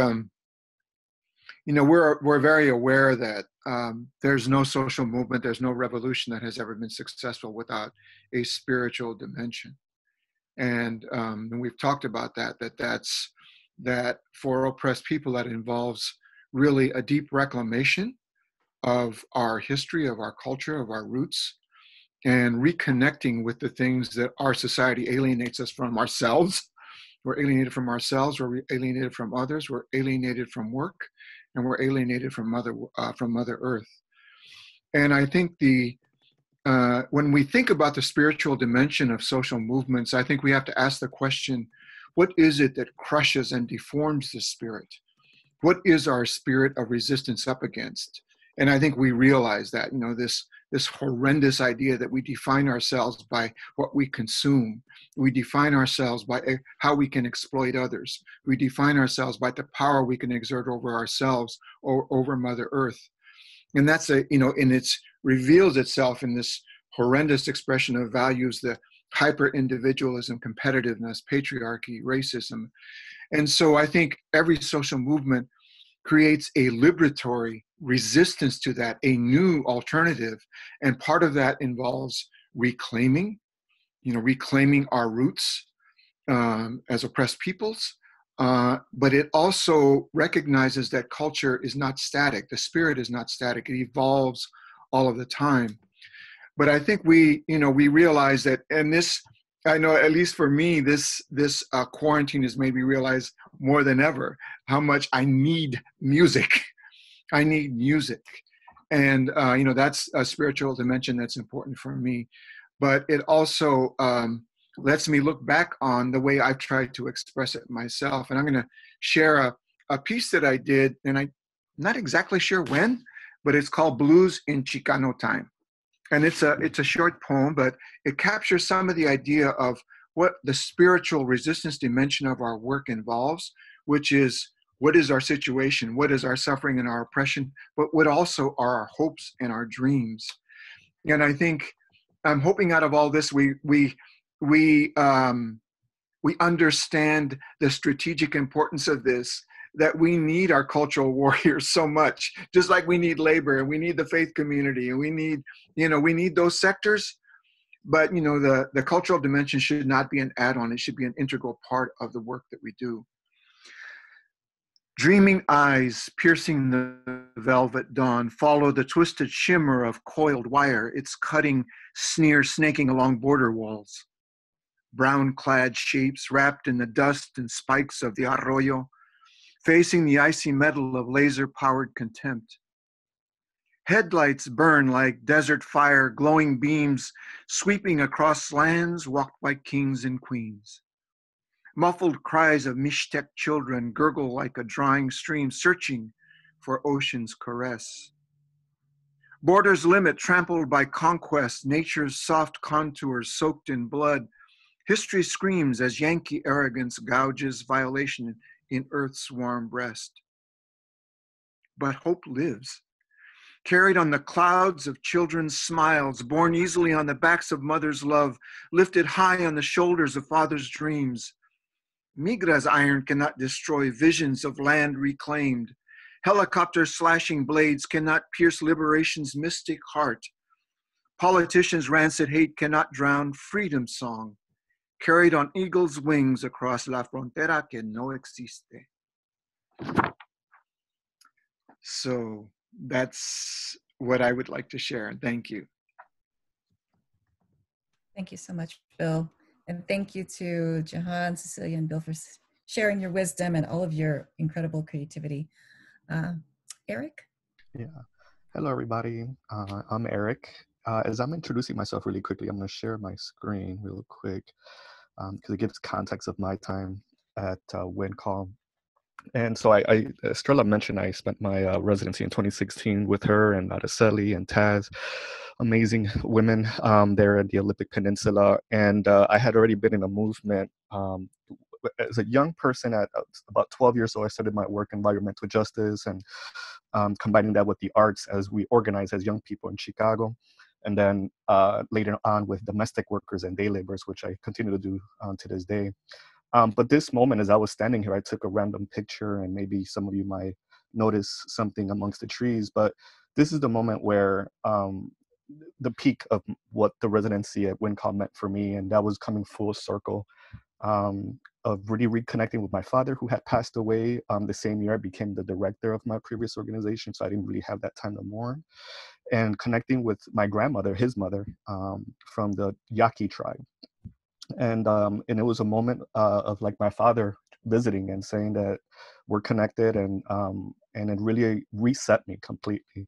we're very aware that there's no social movement, there's no revolution that has ever been successful without a spiritual dimension. And we've talked about that for oppressed people, that involves really a deep reclamation of our history, of our culture, of our roots, and reconnecting with the things that our society alienates us from ourselves. We're alienated from ourselves, we're alienated from others, we're alienated from work, and we're alienated from Mother Earth. And I think when we think about the spiritual dimension of social movements, I think we have to ask the question, what is it that crushes and deforms the spirit? What is our spirit of resistance up against? And I think we realize that, this horrendous idea that we define ourselves by what we consume. We define ourselves by how we can exploit others. We define ourselves by the power we can exert over ourselves or over Mother Earth. And that's and it reveals itself in this horrendous expression of values, the hyper-individualism, competitiveness, patriarchy, racism. And so I think every social movement creates a liberatory resistance to that, a new alternative. And part of that involves reclaiming our roots as oppressed peoples. But it also recognizes that culture is not static. The spirit is not static. It evolves all of the time. But I think we realize that, and this, I know, at least for me, this quarantine has made me realize more than ever how much I need music. I need music. And, that's a spiritual dimension that's important for me. But it also lets me look back on the way I've tried to express it myself. And I'm going to share a piece that I did, and I'm not exactly sure when, but it's called Blues in Chicano Time. And it's a short poem, but it captures some of the idea of what the spiritual resistance dimension of our work involves, which is, what is our situation? What is our suffering and our oppression? But what also are our hopes and our dreams? And I think I'm hoping out of all this, we understand the strategic importance of this, that we need our cultural warriors so much, just like we need labor and we need the faith community and we need those sectors. But, the cultural dimension should not be an add-on. It should be an integral part of the work that we do. Dreaming eyes piercing the velvet dawn follow the twisted shimmer of coiled wire, its cutting sneer snaking along border walls. Brown-clad shapes wrapped in the dust and spikes of the arroyo, facing the icy metal of laser-powered contempt. Headlights burn like desert fire, glowing beams sweeping across lands walked by kings and queens. Muffled cries of Mixtec children gurgle like a drying stream searching for ocean's caress. Borders limit trampled by conquest, nature's soft contours soaked in blood. History screams as Yankee arrogance gouges violation in Earth's warm breast. But hope lives, carried on the clouds of children's smiles, borne easily on the backs of mother's love, lifted high on the shoulders of father's dreams. Migra's iron cannot destroy visions of land reclaimed. Helicopters slashing blades cannot pierce liberation's mystic heart. Politicians' rancid hate cannot drown freedom's song, carried on eagle's wings across la frontera que no existe. So that's what I would like to share. Thank you. Thank you so much, Bill. And thank you to Jahan, Cecilia, and Bill for sharing your wisdom and all of your incredible creativity. Eric? Yeah. Hello, everybody. I'm Eric. As I'm introducing myself really quickly, I'm going to share my screen real quick because it gives context of my time at Windcall. And so Estrella mentioned I spent my residency in 2016 with her and Araceli and Taz, amazing women there at the Olympic Peninsula. And I had already been in a movement as a young person at about 12 years old. I started my work in environmental justice and combining that with the arts as we organize as young people in Chicago. And then later on with domestic workers and day laborers, which I continue to do to this day. But this moment, as I was standing here, I took a random picture, and maybe some of you might notice something amongst the trees. But this is the moment where the peak of what the residency at Windcall meant for me, and that was coming full circle of really reconnecting with my father, who had passed away the same year I became the director of my previous organization, so I didn't really have that time to mourn, and connecting with my grandmother, his mother, from the Yaqui tribe. And it was a moment of like my father visiting and saying that we're connected, and it really reset me completely.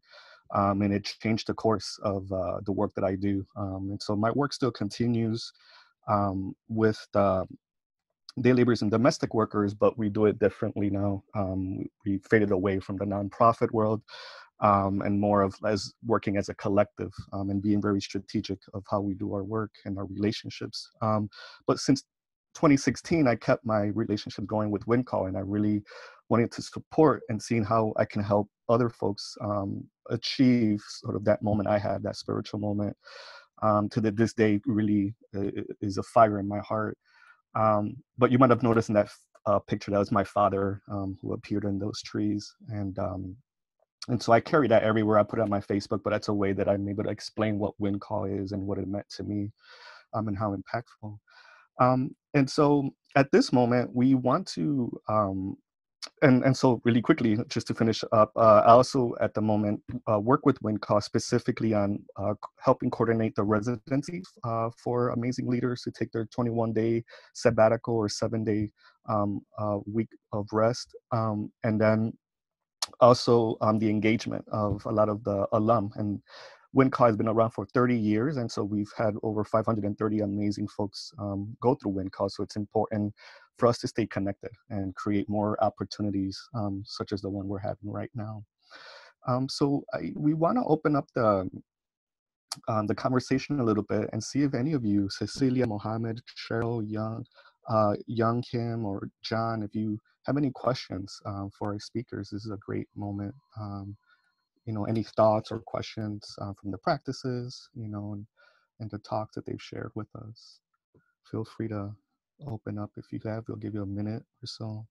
and it changed the course of the work that I do. And so my work still continues with day laborers and domestic workers, but we do it differently now. We faded away from the nonprofit world and more of as working as a collective and being very strategic of how we do our work and our relationships. But since 2016, I kept my relationship going with Windcall, and I really wanted to support and seeing how I can help other folks achieve sort of that moment I had, that spiritual moment. To this day really is a fire in my heart. But you might have noticed in that picture, that was my father who appeared in those trees. And so I carry that everywhere. I put it on my Facebook, but that's a way that I'm able to explain what Windcall is and what it meant to me and how impactful. And so at this moment, we want to, and so really quickly, just to finish up, I also at the moment work with Windcall specifically on helping coordinate the residency for amazing leaders to take their 21-day sabbatical or 7-day week of rest. And then also the engagement of a lot of the alum. And Windcall has been around for 30 years, and so we've had over 530 amazing folks go through Windcall. So it's important for us to stay connected and create more opportunities such as the one we're having right now. So we want to open up the conversation a little bit and see if any of you, Cecilia, Mohammed, Cheryl, Young Kim, or John, if you have any questions for our speakers. This is a great moment. You know, any thoughts or questions from the practices, you know, and the talks that they've shared with us. Feel free to open up if you have. We'll give you a minute or so.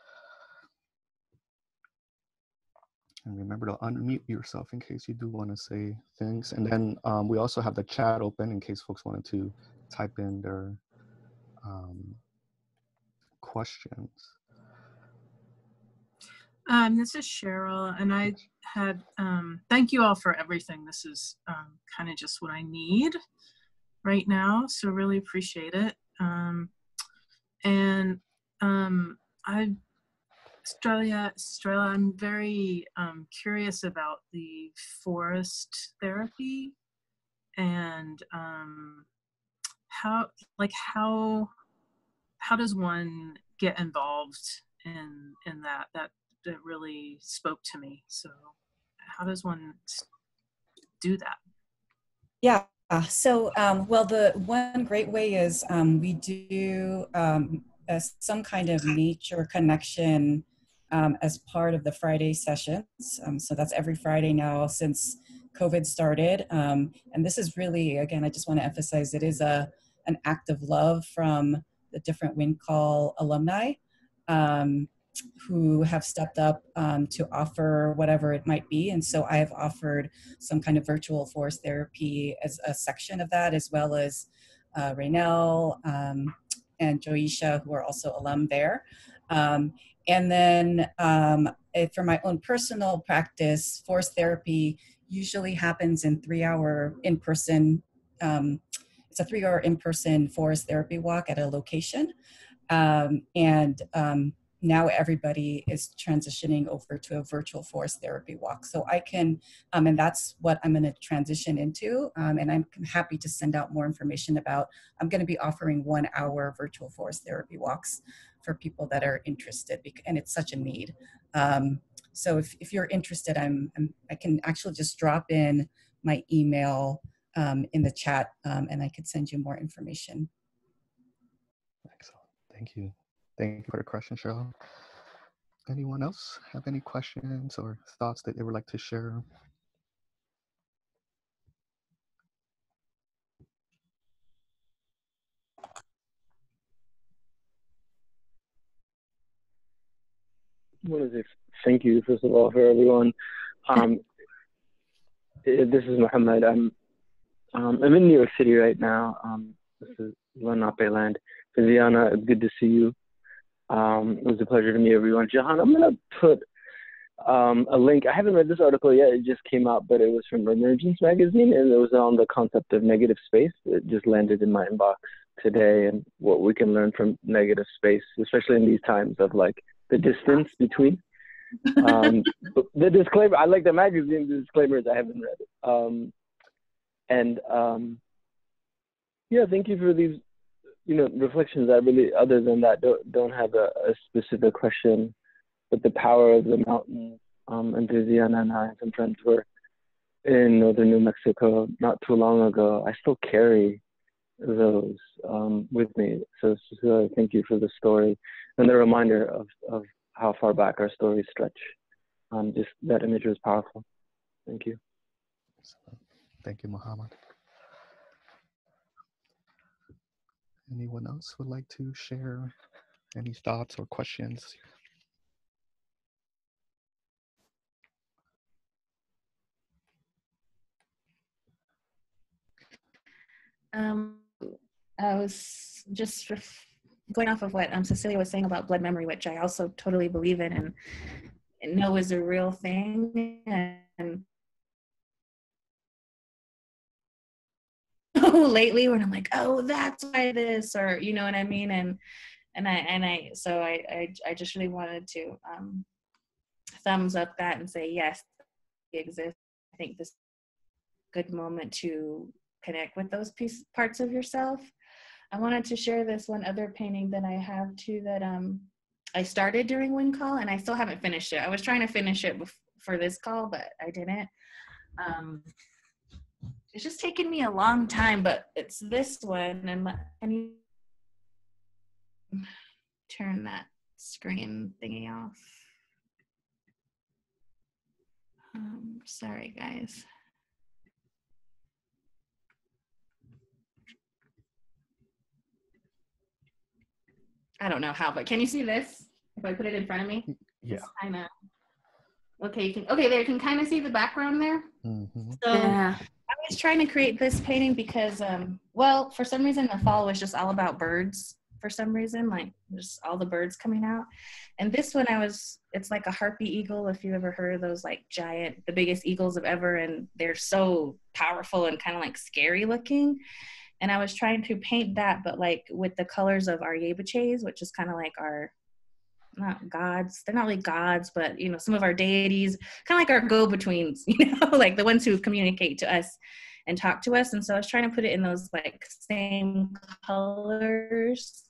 And remember to unmute yourself in case you do want to say things. And then we also have the chat open in case folks wanted to type in their questions. This is Cheryl, and I had, thank you all for everything. This is kind of just what I need right now, so really appreciate it. Australia, I'm very curious about the forest therapy and how does one get involved in that? That really spoke to me. So how does one do that? Yeah. So, well, the one great way is we do some kind of nature connection as part of the Friday sessions. So that's every Friday now since COVID started. And this is really, again, I just want to emphasize it is an act of love from the different Windcall alumni who have stepped up to offer whatever it might be. And so I have offered some kind of virtual forest therapy as a section of that, as well as Raynell and Joisha, who are also alum there. And then for my own personal practice, forest therapy usually happens in 3-hour in-person, it's a 3-hour in-person forest therapy walk at a location. Now everybody is transitioning over to a virtual forest therapy walk. So I can, and that's what I'm going to transition into. And I'm happy to send out more information about, I'm going to be offering 1-hour virtual forest therapy walks for people that are interested, and it's such a need. So if you're interested, I can actually just drop in my email in the chat and I could send you more information. Excellent. Thank you. Thank you for the question, Cheryl. Anyone else have any questions or thoughts that they would like to share? Thank you, first of all, for everyone. This is Mohammed. I'm in New York City right now. This is Lenape land. Viviana, it's good to see you. It was a pleasure to meet everyone. Jahan, I'm going to put a link. I haven't read this article yet. It just came out, but it was from Emergence magazine, and it was on the concept of negative space. It just landed in my inbox today, and what we can learn from negative space, especially in these times of like the distance between. But the disclaimer, I like the magazine. The disclaimers, I haven't read it. Yeah, thank you for these, reflections. I really, other than that, don't have a specific question. But the power of the mountains, and Viviana and I and some friends were in northern New Mexico not too long ago. I still carry those with me. So thank you for the story and the reminder of how far back our stories stretch. Just that image was powerful. Thank you. Thank you, Muhammad. Anyone else would like to share any thoughts or questions? I was just going off of what Cecilia was saying about blood memory, which I also totally believe in and know is a real thing. And lately when I'm like, oh, that's why this, or you know what I mean, and I just really wanted to thumbs up that and say yes, they exist. I think this is a good moment to connect with those parts of yourself. I wanted to share this one other painting that I have too that I started during Windcall, and I still haven't finished it. I was trying to finish it for this call, but I didn't. It's just taken me a long time, but it's this one. And can you turn that screen thingy off? Sorry, guys. I don't know how, but can you see this? If I put it in front of me? Yeah. Kind of. Okay, there you can kind of see the background there. Mm-hmm. So Yeah. I was trying to create this painting because, well, for some reason the fall was just all about birds. For some reason, like just all the birds coming out. And this one it's like a harpy eagle. If you ever heard of those like giant, the biggest eagles of ever, and they're so powerful and kind of like scary looking. And I was trying to paint that, but like with the colors of our yebaches, which is kind of like our, not gods, they're not really gods, but some of our deities, kind of like our go-betweens, like the ones who communicate to us and talk to us. And so I was trying to put it in those like same colors,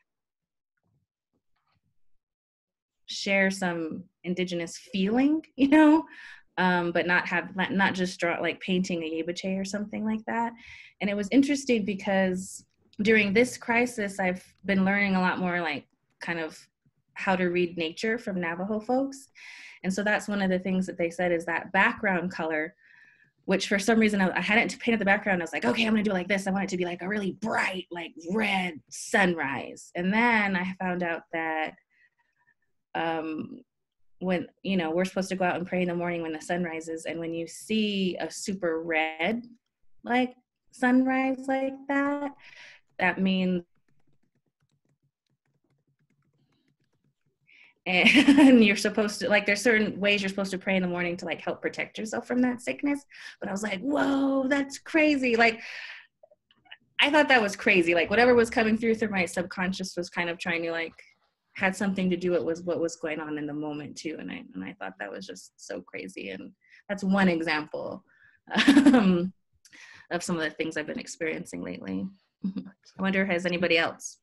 share some indigenous feeling, but not just draw like painting a yebache or something like that. And it was interesting because during this crisis, I've been learning a lot more like kind of how to read nature from Navajo folks. And so that's one of the things that they said is that background color, which for some reason I hadn't painted the background. I was like, okay, I'm gonna do it like this. I want it to be like a really bright, like red sunrise. And then I found out that when, we're supposed to go out and pray in the morning when the sun rises. And when you see a super red, like sunrise like that, that means, and you're supposed to, like, there's certain ways you're supposed to pray in the morning to like help protect yourself from that sickness. But I was like, whoa, that's crazy. Like, I thought that was crazy. Like whatever was coming through my subconscious was kind of trying to like, had something to do with what was going on in the moment too. And I thought that was just so crazy. And that's one example of some of the things I've been experiencing lately. I wonder, has anybody else?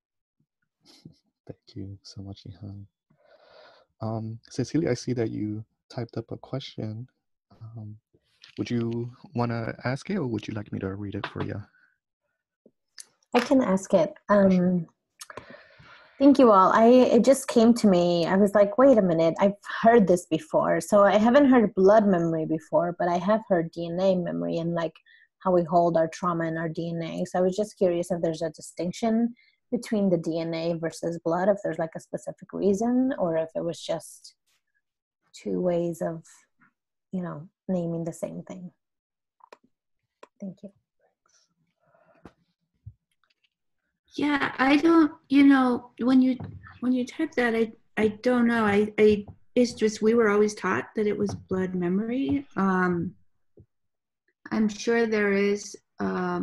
Thank you so much, Ihan. Cecilia, I see that you typed up a question. Would you want to ask it, or would you like me to read it for you? I can ask it. Thank you all. It just came to me. I was like, wait a minute, I've heard this before. So I haven't heard blood memory before, but I have heard DNA memory and like how we hold our trauma in our DNA. So I was just curious if there's a distinction between the DNA versus blood, if there's like a specific reason, or if it was just two ways of, naming the same thing. Thank you. Yeah, I don't, when you type that, I don't know. It's just, we were always taught that it was blood memory. I'm sure there is, a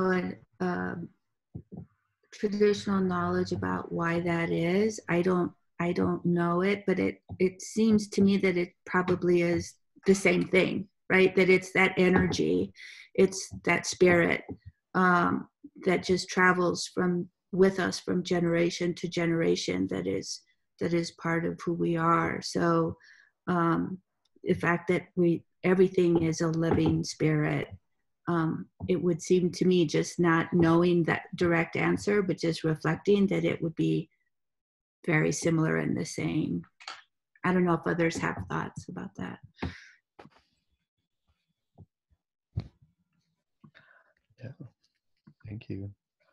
traditional knowledge about why that is. I don't I don't know it, but it seems to me that it probably is the same thing, right? That it's that energy, it's that spirit that just travels with us from generation to generation. That is part of who we are. So the fact that everything is a living spirit. It would seem to me, just not knowing that direct answer, but just reflecting, that it would be very similar and the same. I don't know if others have thoughts about that. Yeah, thank you.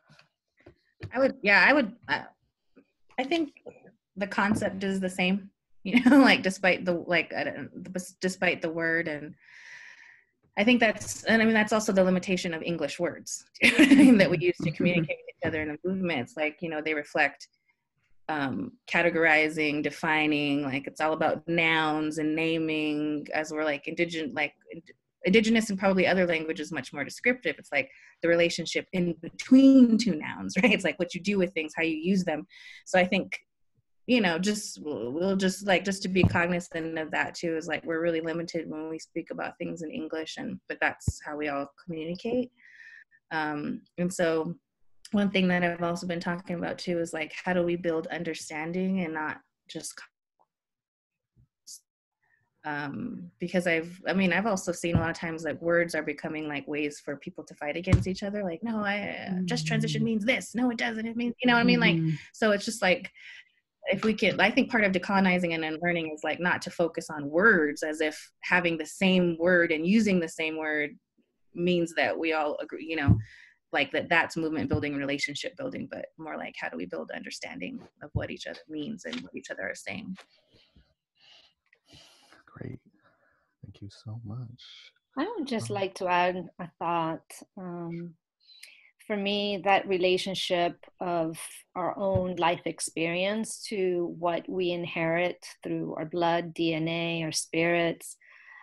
I think the concept is the same, like despite the word. And I think that's also the limitation of English words that we use to communicate with each other in the movements. Like, they reflect categorizing, defining, like it's all about nouns and naming, as we're like indigenous and probably other languages much more descriptive. It's like the relationship in between two nouns, right? It's like what you do with things, how you use them. So I think, just to be cognizant of that too, is like we're really limited when we speak about things in English, but that's how we all communicate. And so one thing that I've also been talking about too is like, how do we build understanding and not just because I've also seen a lot of times like words are becoming like ways for people to fight against each other. Like, no, just transition means this. No, it doesn't. It means, what I mean? Like, so it's just like, if we can, I think part of decolonizing and unlearning is like not to focus on words as if having the same word and using the same word means that we all agree, like that's movement building and relationship building, but more like, how do we build understanding of what each other means and what each other are saying? Great. Thank you so much. I would just like to add a thought. For me, that relationship of our own life experience to what we inherit through our blood, DNA, our spirits,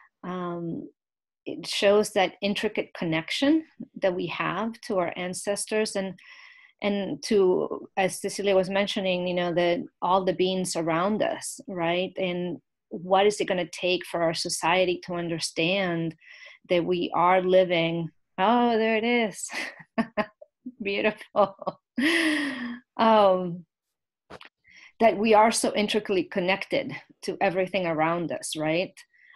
it shows that intricate connection that we have to our ancestors and to, as Cecilia was mentioning, that all the beings around us, right? And what is it going to take for our society to understand that we are living? Oh, there it is. Beautiful. That we are so intricately connected to everything around us, right?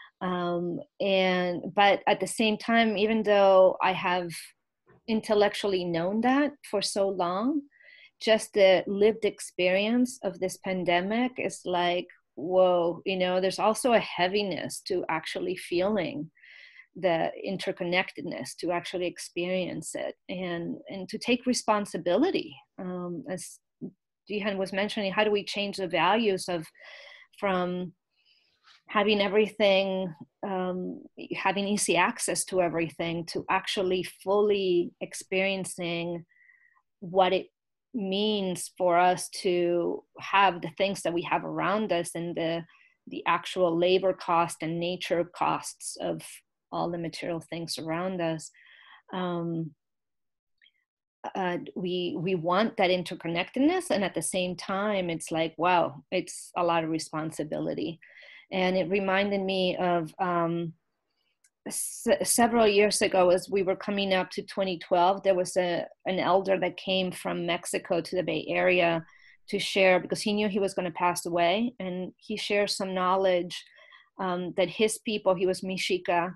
But at the same time, even though I have intellectually known that for so long, just the lived experience of this pandemic is like, whoa, there's also a heaviness to actually feeling the interconnectedness, to actually experience it and to take responsibility. As Jihan was mentioning, how do we change the values from having everything, having easy access to everything, to actually fully experiencing what it means for us to have the things that we have around us and the actual labor cost and nature costs of all the material things around us. We want that interconnectedness, and at the same time, it's like, wow, it's a lot of responsibility. And it reminded me of several years ago, as we were coming up to 2012, there was an elder that came from Mexico to the Bay Area to share, because he knew he was going to pass away, and he shared some knowledge that his people, he was Mexica,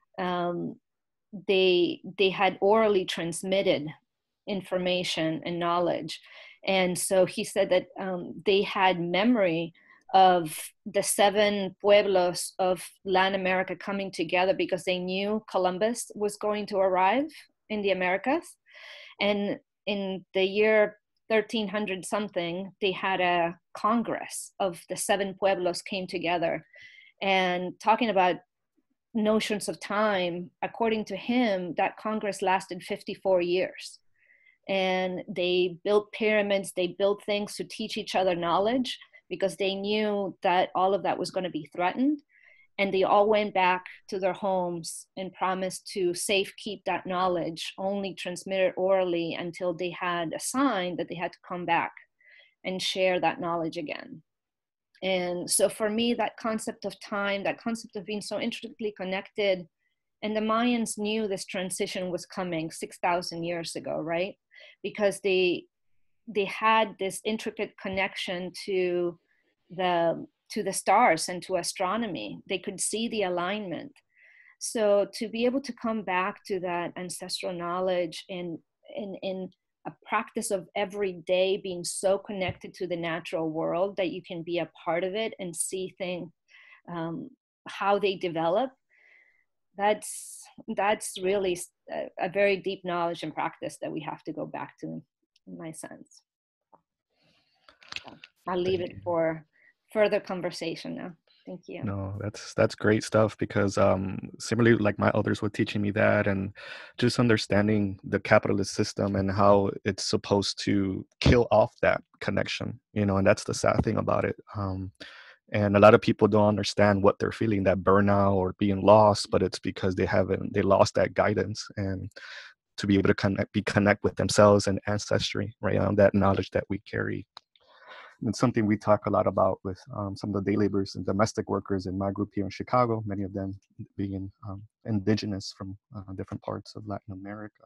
they had orally transmitted information and knowledge. And so he said that they had memory of the 7 pueblos of Latin America coming together because they knew Columbus was going to arrive in the Americas. And in the year 1300 something, they had a congress of the 7 pueblos came together. And talking about notions of time, according to him, that congress lasted 54 years. And they built pyramids, they built things to teach each other knowledge, because they knew that all of that was going to be threatened. And they all went back to their homes and promised to safe keep that knowledge, only transmit it orally until they had a sign that they had to come back and share that knowledge again. And so for me, that concept of time, that concept of being so intricately connected, and the Mayans knew this transition was coming 6,000 years ago, right? Because they had this intricate connection to the stars and to astronomy. They could see the alignment. So to be able to come back to that ancestral knowledge in a practice of every day being so connected to the natural world that you can be a part of it and see things, how they develop, that's really a very deep knowledge and practice that we have to go back to, in my sense. I'll leave it for further conversation now. Thank you. No, that's great stuff, because similarly, like my elders were teaching me that, and just understanding the capitalist system and how it's supposed to kill off that connection, and that's the sad thing about it. And a lot of people don't understand what they're feeling, that burnout or being lost, but it's because they lost that guidance, and to be able to connect with themselves and ancestry, right? That knowledge that we carry. It's something we talk a lot about with some of the day laborers and domestic workers in my group here in Chicago, many of them being indigenous from different parts of Latin America.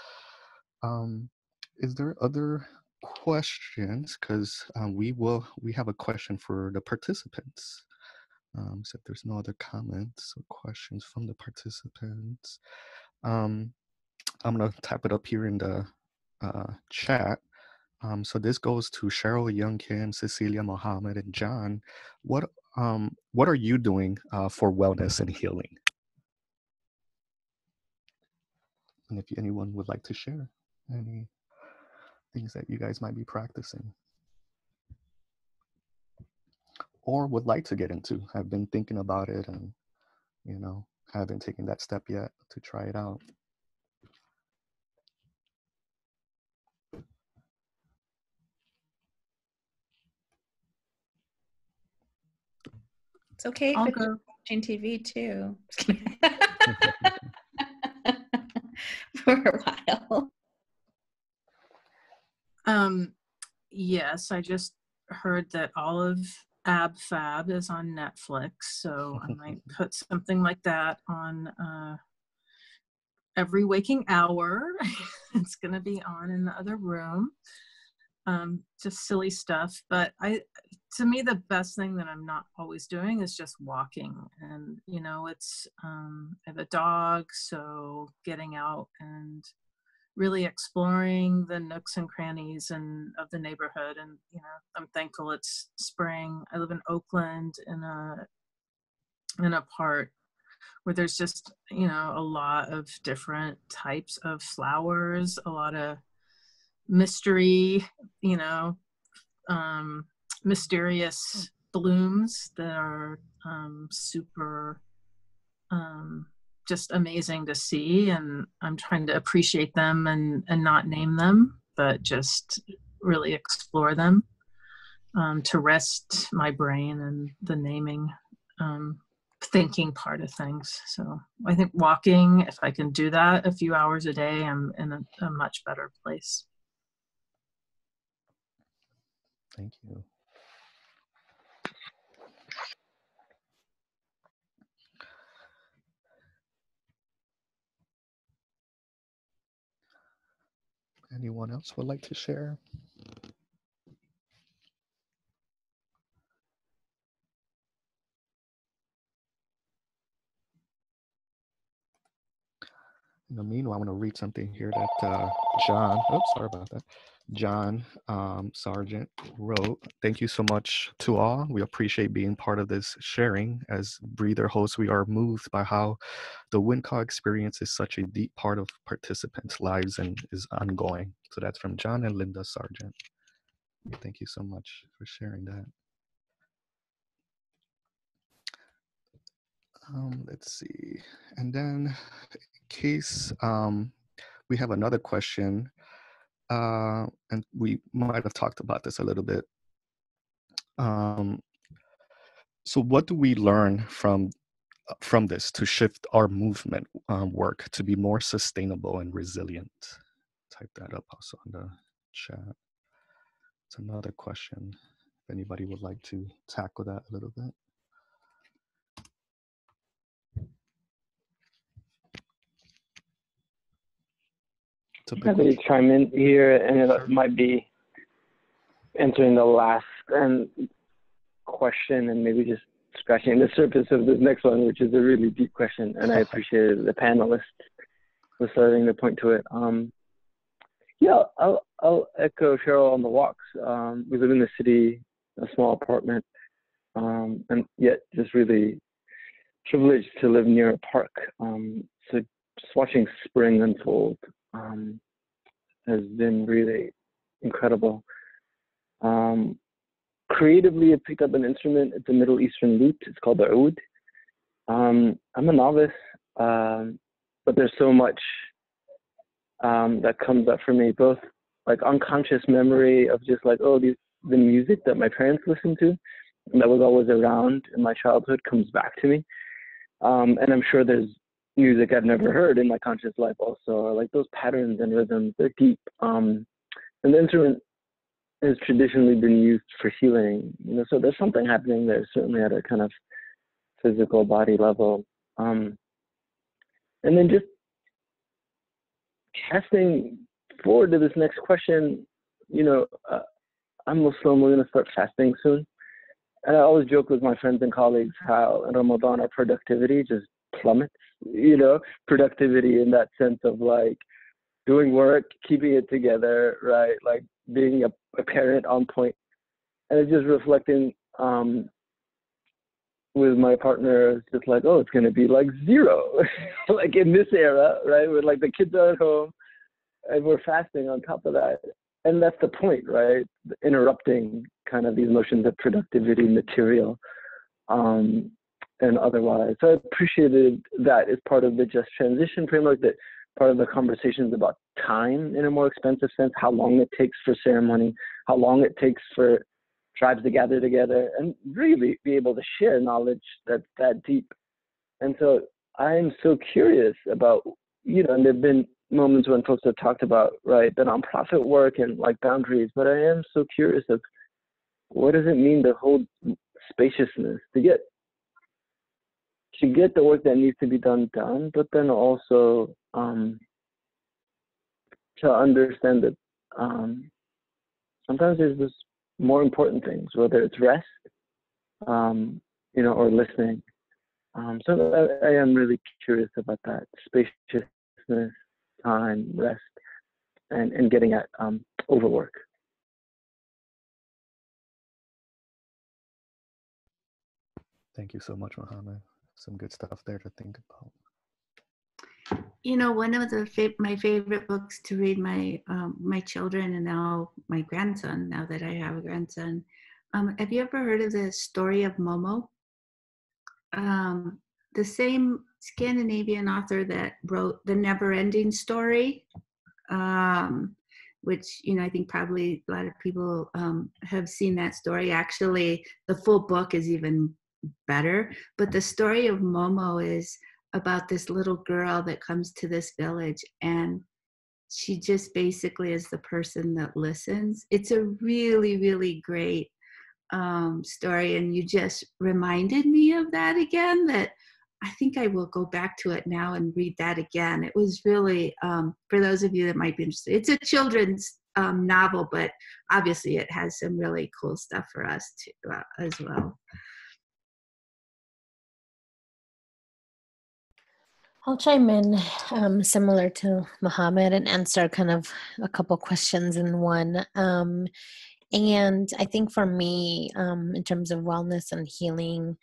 Is there other questions? Because we have a question for the participants. So if there's no other comments or questions from the participants, I'm gonna type it up here in the chat. So this goes to Cheryl, Young Kim, Cecilia, Mohammed, and John. What are you doing for wellness and healing? And if anyone would like to share any things that you guys might be practicing or would like to get into, have been thinking about it and, haven't taken that step yet to try it out. It's okay I'll if it's go. watching TV too. For a while. Yes, I just heard that Olive Ab Fab is on Netflix, so I might put something like that on every waking hour. It's going to be on in the other room. Just silly stuff, but to me the best thing that I'm not always doing is just walking, and it's I have a dog, so getting out and really exploring the nooks and crannies of the neighborhood. And I'm thankful it's spring. I live in Oakland in a part where there's just a lot of different types of flowers, a lot of mystery, mysterious blooms that are super just amazing to see, and I'm trying to appreciate them and not name them, but just really explore them, to rest my brain and the naming thinking part of things. So I think walking, if I can do that a few hours a day, I'm in a much better place. Thank you. Anyone else would like to share? In the meanwhile, I'm going to read something here that John, sorry about that. John Sargent wrote. Thank you so much to all. We appreciate being part of this sharing. As breather hosts, we are moved by how the Windcall experience is such a deep part of participants' lives and is ongoing. So that's from John and Linda Sargent. Thank you so much for sharing that. Let's see. And then in case we have another question, and we might have talked about this a little bit. So what do we learn from this to shift our movement work to be more sustainable and resilient? Type that up also in the chat. It's another question. If anybody would like to tackle that a little bit. Let me chime in here, and it might be answering the last question and maybe just scratching the surface of this next one, which is a really deep question, and I appreciated the panelists for starting to point to it. Yeah, I'll echo Cheryl on the walks. We live in the city, a small apartment, and yet just really privileged to live near a park. So just watching spring unfold has been really incredible. Creatively, I picked up an instrument. It's a Middle Eastern lute. It's called the oud. I'm a novice, but there's so much that comes up for me, both like unconscious memory of just like, oh, the music that my parents listened to and that was always around in my childhood comes back to me. And I'm sure there's music I've never heard in my conscious life also, like those patterns and rhythms, they're deep. And the instrument has traditionally been used for healing, you know, so there's something happening there, certainly at a kind of physical body level. And then just casting forward to this next question, you know, I'm Muslim, we're going to start fasting soon. And I always joke with my friends and colleagues how in Ramadan our productivity just plummets, you know, productivity in that sense of like doing work, keeping it together, right? Like being a parent on point. And it's just reflecting with my partner, it's just like, oh, it's going to be like zero, like in this era, right? Where like the kids are at home and we're fasting on top of that. And that's the point, right? Interrupting kind of these notions of productivity, material, and otherwise. So I appreciated that as part of the just transition framework, that part of the conversations about time in a more expensive sense, how long it takes for ceremony, how long it takes for tribes to gather together and really be able to share knowledge that's that deep. And so I'm so curious about, you know, and there've been moments when folks have talked about, right, the nonprofit work and like boundaries, but I am so curious of what does it mean to hold spaciousness, to get the work that needs to be done, but then also to understand that sometimes there's just more important things, whether it's rest, you know, or listening. So I am really curious about that spaciousness, time, rest, and getting at overwork. Thank you so much, Mohammed. Some good stuff there to think about. You know, one of my favorite books to read my children and now my grandson, now that I have a grandson. Have you ever heard of the story of Momo? The same Scandinavian author that wrote The Never-Ending Story, which, you know, I think probably a lot of people have seen that story. Actually, the full book is even better. But the story of Momo is about this little girl that comes to this village, and she just basically is the person that listens. It's a really, really great story, and you just reminded me of that again, that I think I will go back to it now and read that again. It was really, for those of you that might be interested, it's a children's novel, but obviously it has some really cool stuff for us too, as well. I'll chime in similar to Mohammed and answer kind of a couple questions in one. And I think for me, in terms of wellness and healing,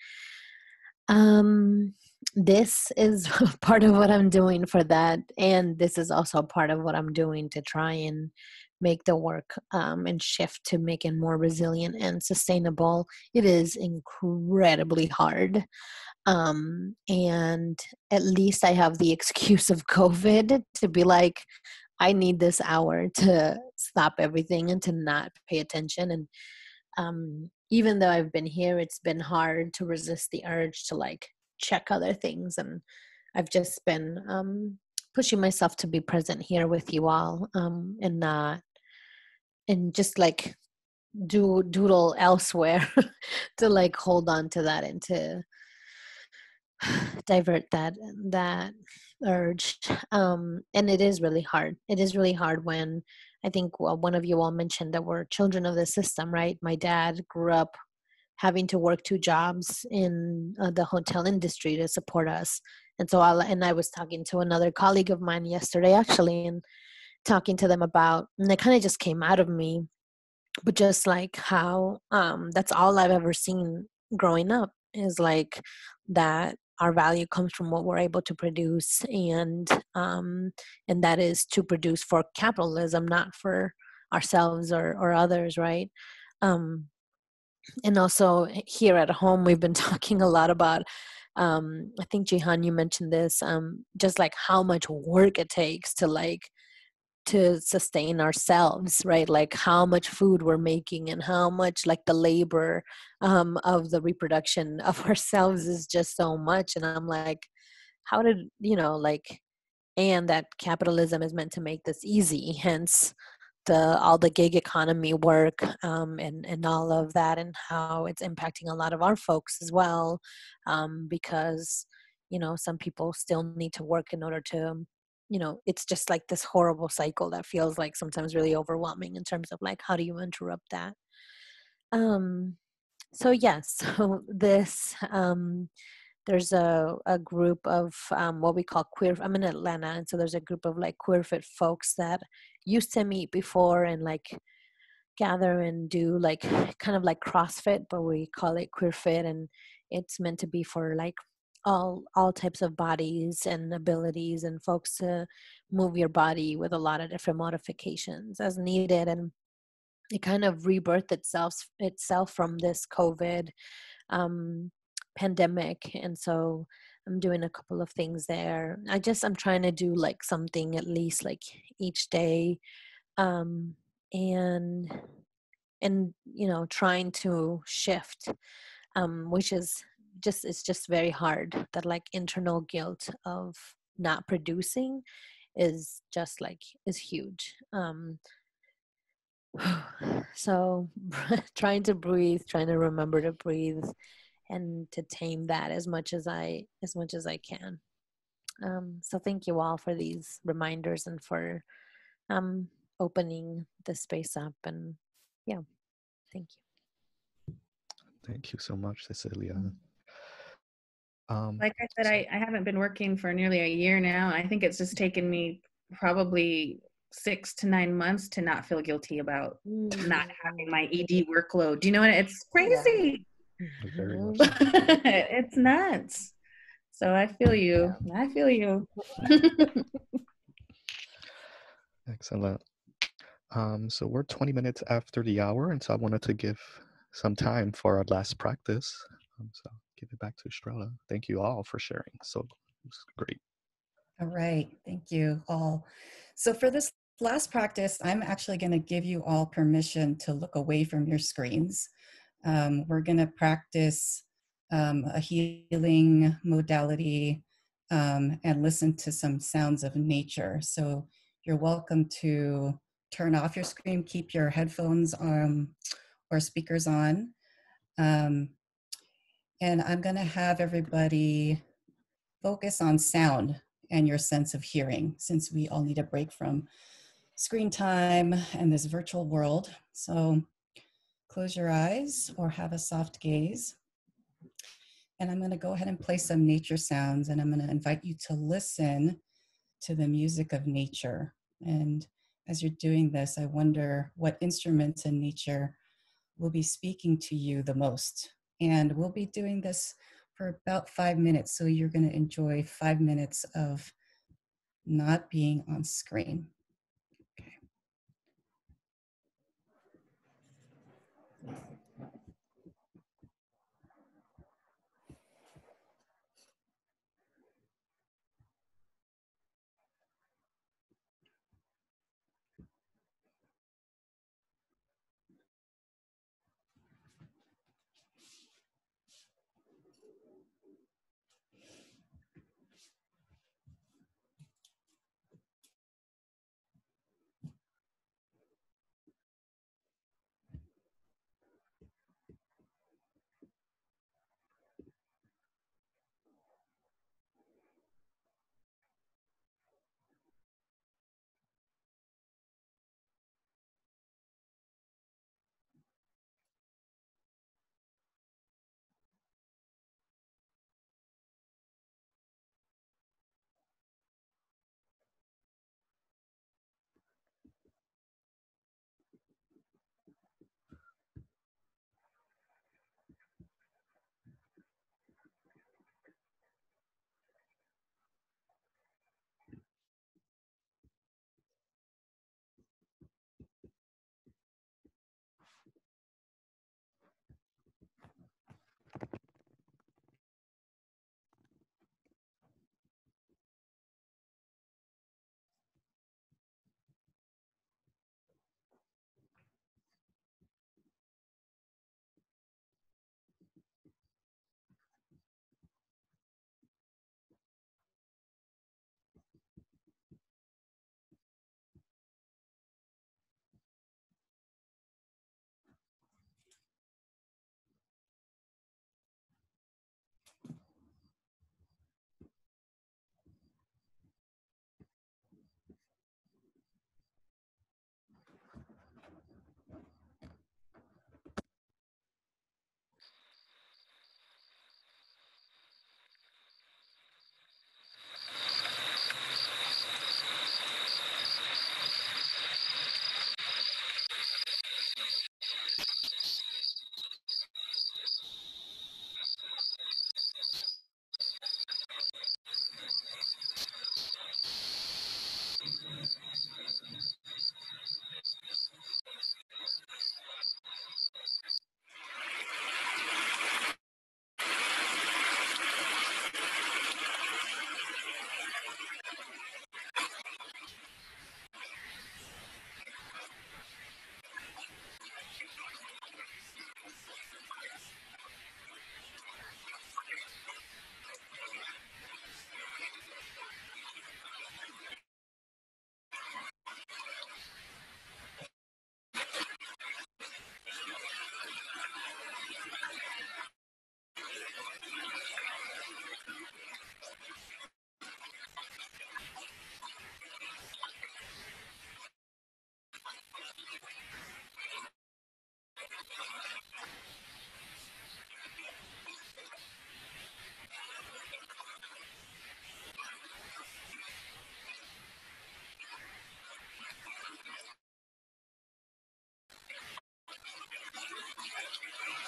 this is part of what I'm doing for that. And this is also part of what I'm doing to try and make the work and shift to make it more resilient and sustainable. It is incredibly hard. And at least I have the excuse of COVID to be like, I need this hour to stop everything and to not pay attention. And even though I've been here, it's been hard to resist the urge to like check other things. And I've just been pushing myself to be present here with you all, and just like doodle elsewhere to like hold on to that and to divert that urge. And it is really hard. It is really hard when I think one of you all mentioned that we're children of the system, right? My dad grew up having to work two jobs in the hotel industry to support us. And so I was talking to another colleague of mine yesterday actually, and talking to them about, and it kind of just came out of me, but just like how that's all I've ever seen growing up is like that our value comes from what we're able to produce, and that is to produce for capitalism, not for ourselves or others, right? um, and also here at home we've been talking a lot about I think Jihan, you mentioned this, just like how much work it takes to sustain ourselves, right? Like how much food we're making and how much like the labor of the reproduction of ourselves is just so much. And I'm like, how did, like, and that capitalism is meant to make this easy, hence all the gig economy work, and all of that, and how it's impacting a lot of our folks as well, because some people still need to work in order to, it's just like this horrible cycle that feels like sometimes really overwhelming in terms of like how do you interrupt that. So yes, so this there's a group of what we call queer. I'm in Atlanta, and so there's a group of like queer fit folks that used to meet before and like gather and do like kind of like CrossFit, but we call it queer fit, and it's meant to be for like all types of bodies and abilities and folks to move your body with a lot of different modifications as needed. And it kind of rebirthed itself from this COVID um, pandemic. And so I'm doing a couple of things there. I'm trying to do like something at least like each day, um, and trying to shift, which is it's just very hard. That like internal guilt of not producing is just like is huge. So trying to breathe, trying to remember to breathe and to tame that as much as I can. So thank you all for these reminders and for opening the space up. And yeah, thank you. Thank you so much, Cecilia. Like I said, I haven't been working for nearly a year now. I think it's just taken me probably 6 to 9 months to not feel guilty about not having my ED workload. Do you know what? It's crazy. Very much. It's nuts. So I feel you. I feel you. Excellent. So we're 20 minutes after the hour, and so I wanted to give some time for our last practice. So give it back to Estrella. Thank you all for sharing. So it was great. All right, thank you all. So for this last practice, I'm actually going to give you all permission to look away from your screens. We're going to practice a healing modality and listen to some sounds of nature. So you're welcome to turn off your screen, keep your headphones or speakers on. And I'm going to have everybody focus on sound and your sense of hearing, since we all need a break from screen time and this virtual world. So close your eyes or have a soft gaze. And I'm going to go ahead and play some nature sounds, and I'm going to invite you to listen to the music of nature. And as you're doing this, I wonder what instruments in nature will be speaking to you the most. And we'll be doing this for about 5 minutes. So you're going to enjoy 5 minutes of not being on screen.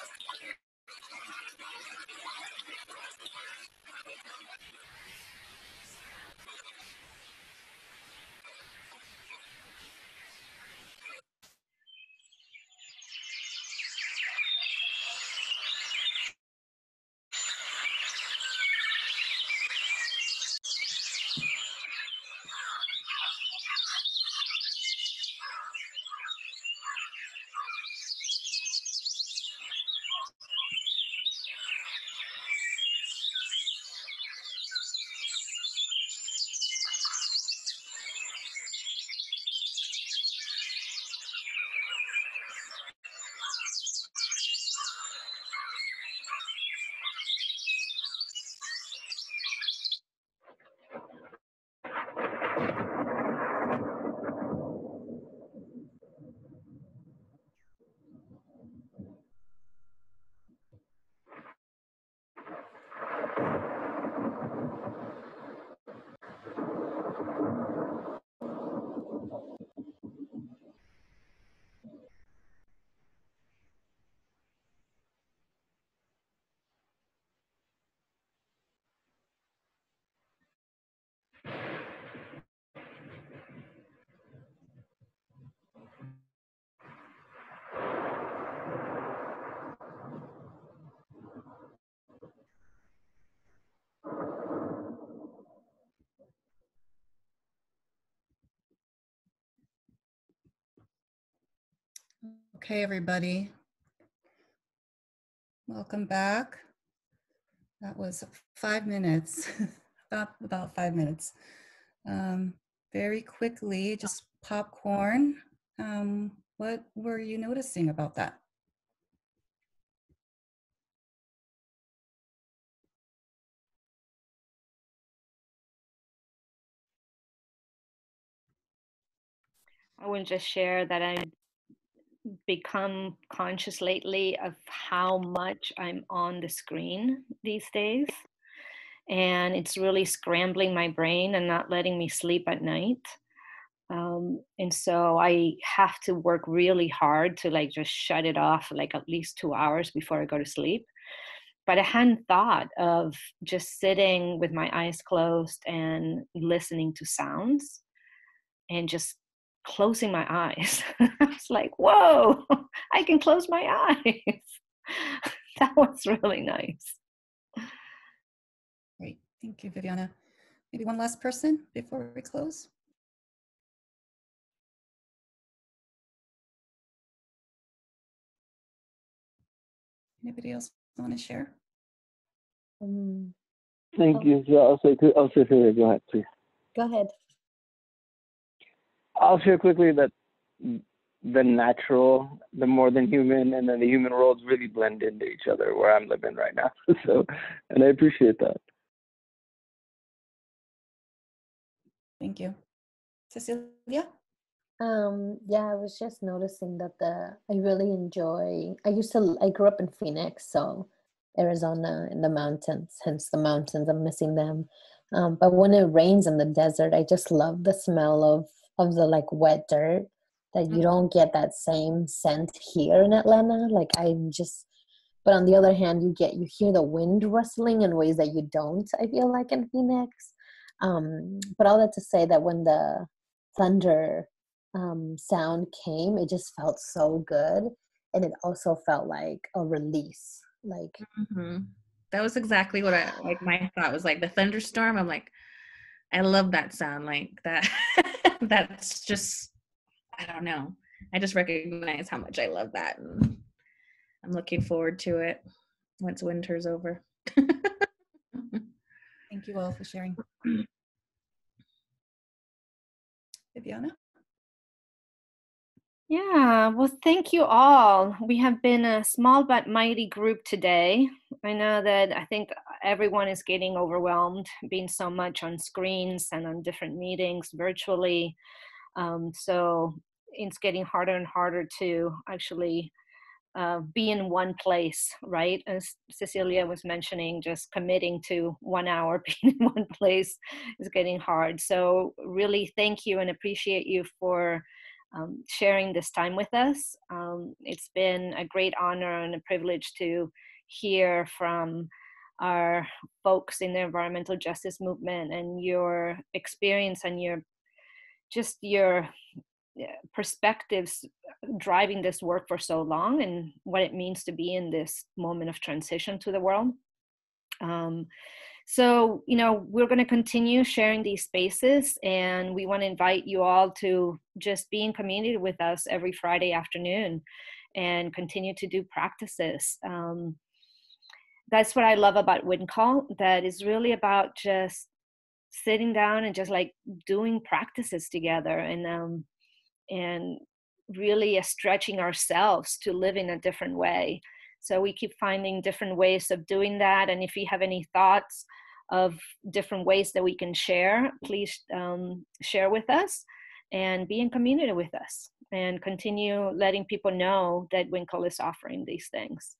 Okay, everybody. Welcome back. That was 5 minutes, about 5 minutes. Very quickly, just popcorn. What were you noticing about that? I would just share that I've become conscious lately of how much I'm on the screen these days. And it's really scrambling my brain and not letting me sleep at night. And so I have to work really hard to like just shut it off like at least 2 hours before I go to sleep. But I hadn't thought of just sitting with my eyes closed and listening to sounds and just closing my eyes. It's like, whoa, I can close my eyes. That was really nice. Great, thank you, Viviana. Maybe one last person before we close. Anybody else want to share? Thank you. So I'll say quickly. Go ahead, please. Go ahead. I'll share quickly that the natural, the more than human, and then the human worlds really blend into each other where I'm living right now. So, and I appreciate that. Thank you. Cecilia? Yeah, I was just noticing that I really enjoy, I grew up in Phoenix, so Arizona in the mountains, hence the mountains, I'm missing them. But when it rains in the desert, I just love the smell of the like wet dirt that you don't get that same scent here in Atlanta. Like but on the other hand, you hear the wind rustling in ways that you don't, I feel like in Phoenix. But all that to say that when the thunder sound came, it just felt so good, and it also felt like a release. Like that was exactly what my thought was, like the thunderstorm. I'm like, I love that sound, like that. That's just, I don't know, I just recognize how much I love that, and I'm looking forward to it once winter's over. Thank you all for sharing. Viviana? Yeah, well, thank you all. We have been a small but mighty group today. I know that I think everyone is getting overwhelmed, being so much on screens and on different meetings virtually. So it's getting harder and harder to actually be in one place, right? As Cecilia was mentioning, just committing to 1 hour being in one place is getting hard. So really thank you and appreciate you for sharing this time with us. It's been a great honor and a privilege to hear from our folks in the environmental justice movement and your experience and your perspectives driving this work for so long and what it means to be in this moment of transition to the world. So, we're going to continue sharing these spaces, and we want to invite you all to just be in community with us every Friday afternoon and continue to do practices. That's what I love about Windcall, that is really about just sitting down and just like doing practices together and really stretching ourselves to live in a different way. So we keep finding different ways of doing that. And if you have any thoughts of different ways that we can share, please share with us and be in community with us and continue letting people know that Windcall is offering these things.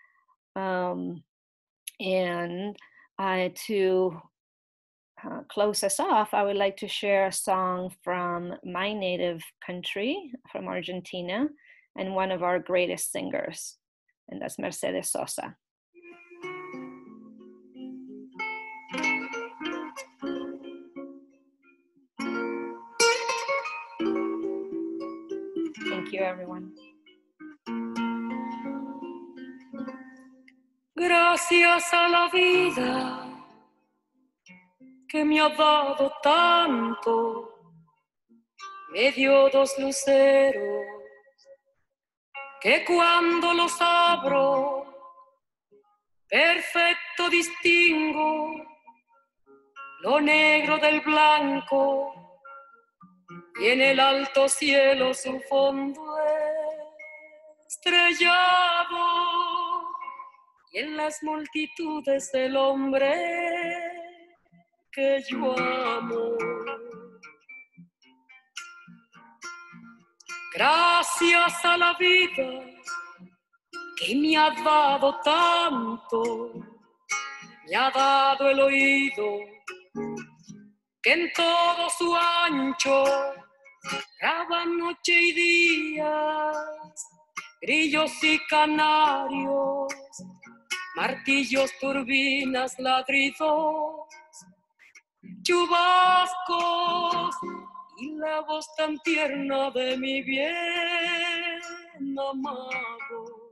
To close us off, I would like to share a song from my native country, from Argentina, and one of our greatest singers, and that's Mercedes Sosa. Thank you, everyone. Gracias a la vida que me ha dado tanto, me dio 2 luceros que cuando los abro perfecto distingo lo negro del blanco y en el alto cielo su fondo estrellado y en las multitudes el hombre que yo amo. Gracias a la vida que me ha dado tanto, me ha dado el oído que en todo su ancho graba noche y días, grillos y canarios, martillos, turbinas, ladridos, chubascos y la voz tan tierna de mi bien amado.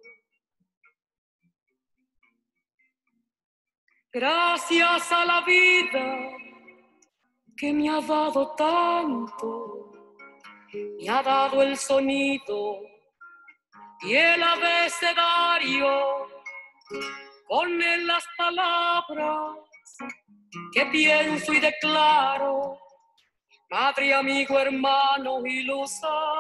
Gracias a la vida que me ha dado tanto, me ha dado el sonido y el abecedario, con él las palabras que pienso y declaro, madre, amigo, hermano y luz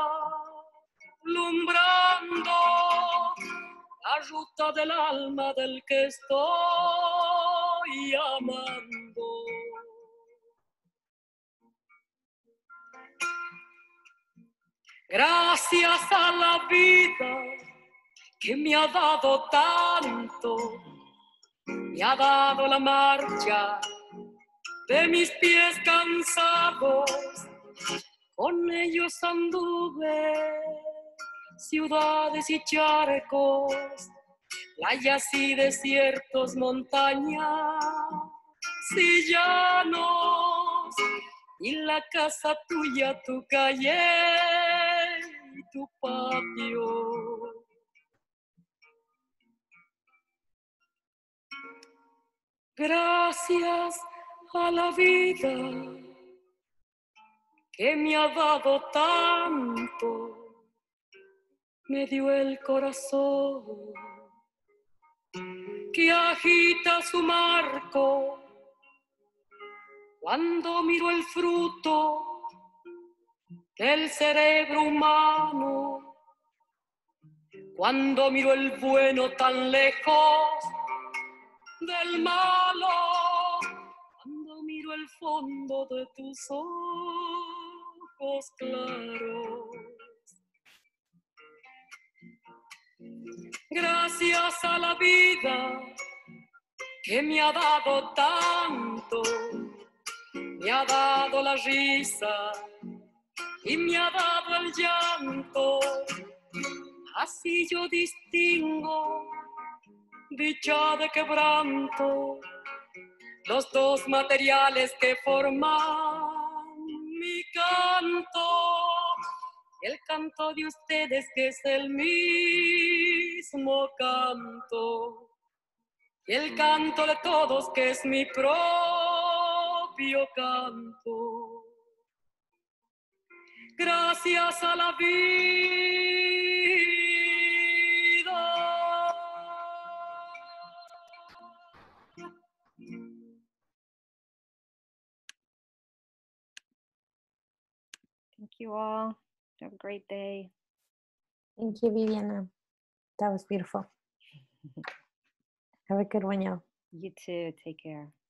alumbrando la ruta del alma del que estoy amando. Gracias a la vida que me ha dado tanto, me ha dado la marcha de mis pies cansados, con ellos anduve ciudades y charcos, playas y desiertos, montañas y llanos, y la casa tuya, tu calle y tu patio. Gracias a la vida que me ha dado tanto, me dio el corazón que agita su marco cuando miro el fruto del cerebro humano, cuando miro el bueno tan lejos del malo, cuando miro el fondo de tus ojos claros. Gracias a la vida que me ha dado tanto, me ha dado la risa y me ha dado el llanto. Así yo distingo dicha de quebranto, los dos materiales que forman mi canto. El canto de ustedes que es el mismo canto. Y el canto de todos que es mi propio canto. Gracias a la vida. Thank you all. Have a great day. Thank you, Viviana. That was beautiful. Have a good one, y'all. You too. Take care.